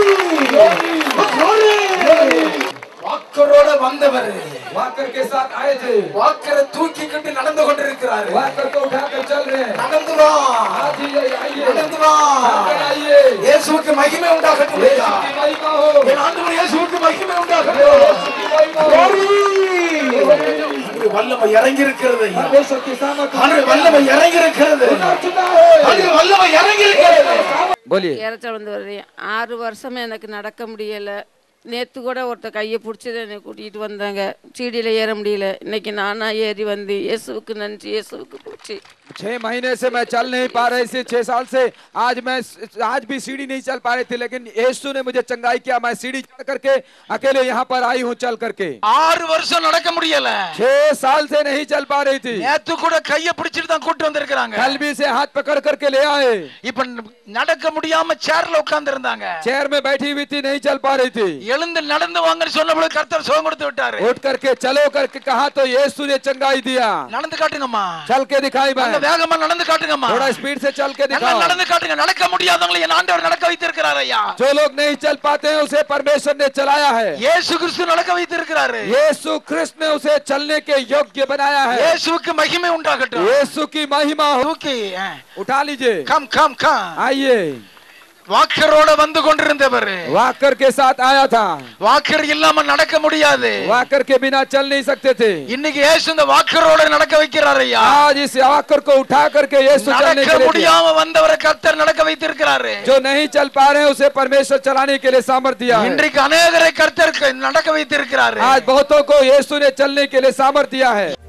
வாக்கரோட வந்தவர் वाकर के साथ आए थे வாக்கரை தூக்கிக்கிட்டு நடந்து கொண்டிருக்கிறார் वाकर को उठाकर चल रहे हैं நடந்து வா आज ही आइए நடந்து வா चलकर आइए இயேசுவுக்கு மகிமை உண்டாகட்டும் ஐயா. यीशु की महिमा हो என் ஆண்டவர் இயேசுவுக்கு மகிமை உண்டாகட்டும் यीशु की महिमा हो Glory! வல்லமை இறங்கி இருக்கிறது ஐயா. परमेश्वर की सामर्थ्य ஆண்டவர் வல்லமை இறங்கி இருக்கிறது उतर चुका है ஆண்டவர் வல்லமை இறங்கி இருக்கிறது बोलिए ஏறத்தாழ வந்து வருது ஆறு வருஷமா எனக்கு நடக்க முடியலை நேற்று கூட ஒருத்தர் கையை பிடிச்சது என்னை கூட்டிகிட்டு வந்தாங்க சீடியில் ஏற முடியல இன்னைக்கு நானா ஏறி வந்து இயேசுவுக்கு நன்றி இயேசுவுக்கு போச்சு छह महीने से मैं चल नहीं पा रही थी छह साल से आज मैं आज भी सीढ़ी नहीं चल पा रही थी लेकिन यीशु ने मुझे चंगाई किया मैं सीढ़ी चढ़ करके अकेले यहाँ पर आई हूँ चल करके ஆறு வருஷம் நடக்க முடியல छह साल से नहीं चल पा रही थी நேத்து கூட கைய பிடிச்சிட்டு தான் கூட்டி வந்திருக்காங்க कल भी से हाथ पकड़ करके ले आए இப்ப நடக்க முடியாம சேர்ல உட்கார்ந்து இருந்தாங்க चेयर में बैठी हुई थी नहीं चल पा रही थी எழுந்து நடந்து வாங்கன்னு சொன்னபோது கர்த்தர் சுகம் கொடுத்து விட்டாரு उठ करके चलो करके कहा तो यीशु ने चंगाई दिया நடந்து காட்டுங்கம்மா चल के दिखाई मैं அந்த வேகமா நடந்து காட்டுங்கம்மா थोड़ा स्पीड से चल के நல்லா दिखाओ நடந்து காட்டுங்க நடக்க முடியாதவங்களை என் ஆண்டவர் நடக்க வைத்திருக்கிறார் ஐயா जो लोग नहीं चल पाते हैं उसे परमेश्वर ने चलाया है இயேசு கிறிஸ்து நடக்க வைத்திருக்கிறாரு यीशु कृष्ण ने उसे चलने के योग्य बनाया है இயேசுவுக்கு மகிமை உண்டாகட்டும் यीशु की महिमा हो தூக்கி उठा लीजिए கம் கம் கம் आइए வாக்கரோட வந்து கொண்டிருந்தவர் वाकर के साथ आया था வாக்கர் இல்லாம நடக்க முடியாது वाकर के बिना चल नहीं सकते थे இன்னைக்கு இயேசு இந்த வாக்கரோட நடக்க வைக்கிறார் ஐயா आज इस वाकर को उठा करके यीशु चलने நடக்க के लिए दिया। முடியாம வந்தவரை கர்த்தர் நடக்க வைத்திருக்கிறாரு जो नहीं चल पा रहे हैं उसे परमेश्वर चलाने के लिए सामर्थ्य दिया है இன்றைக்கு अनेகரை கர்த்தர் நடக்க வைத்திருக்கிறாரு आज बहुतों को यीशु ने चलने के लिए सामर्थ्य दिया है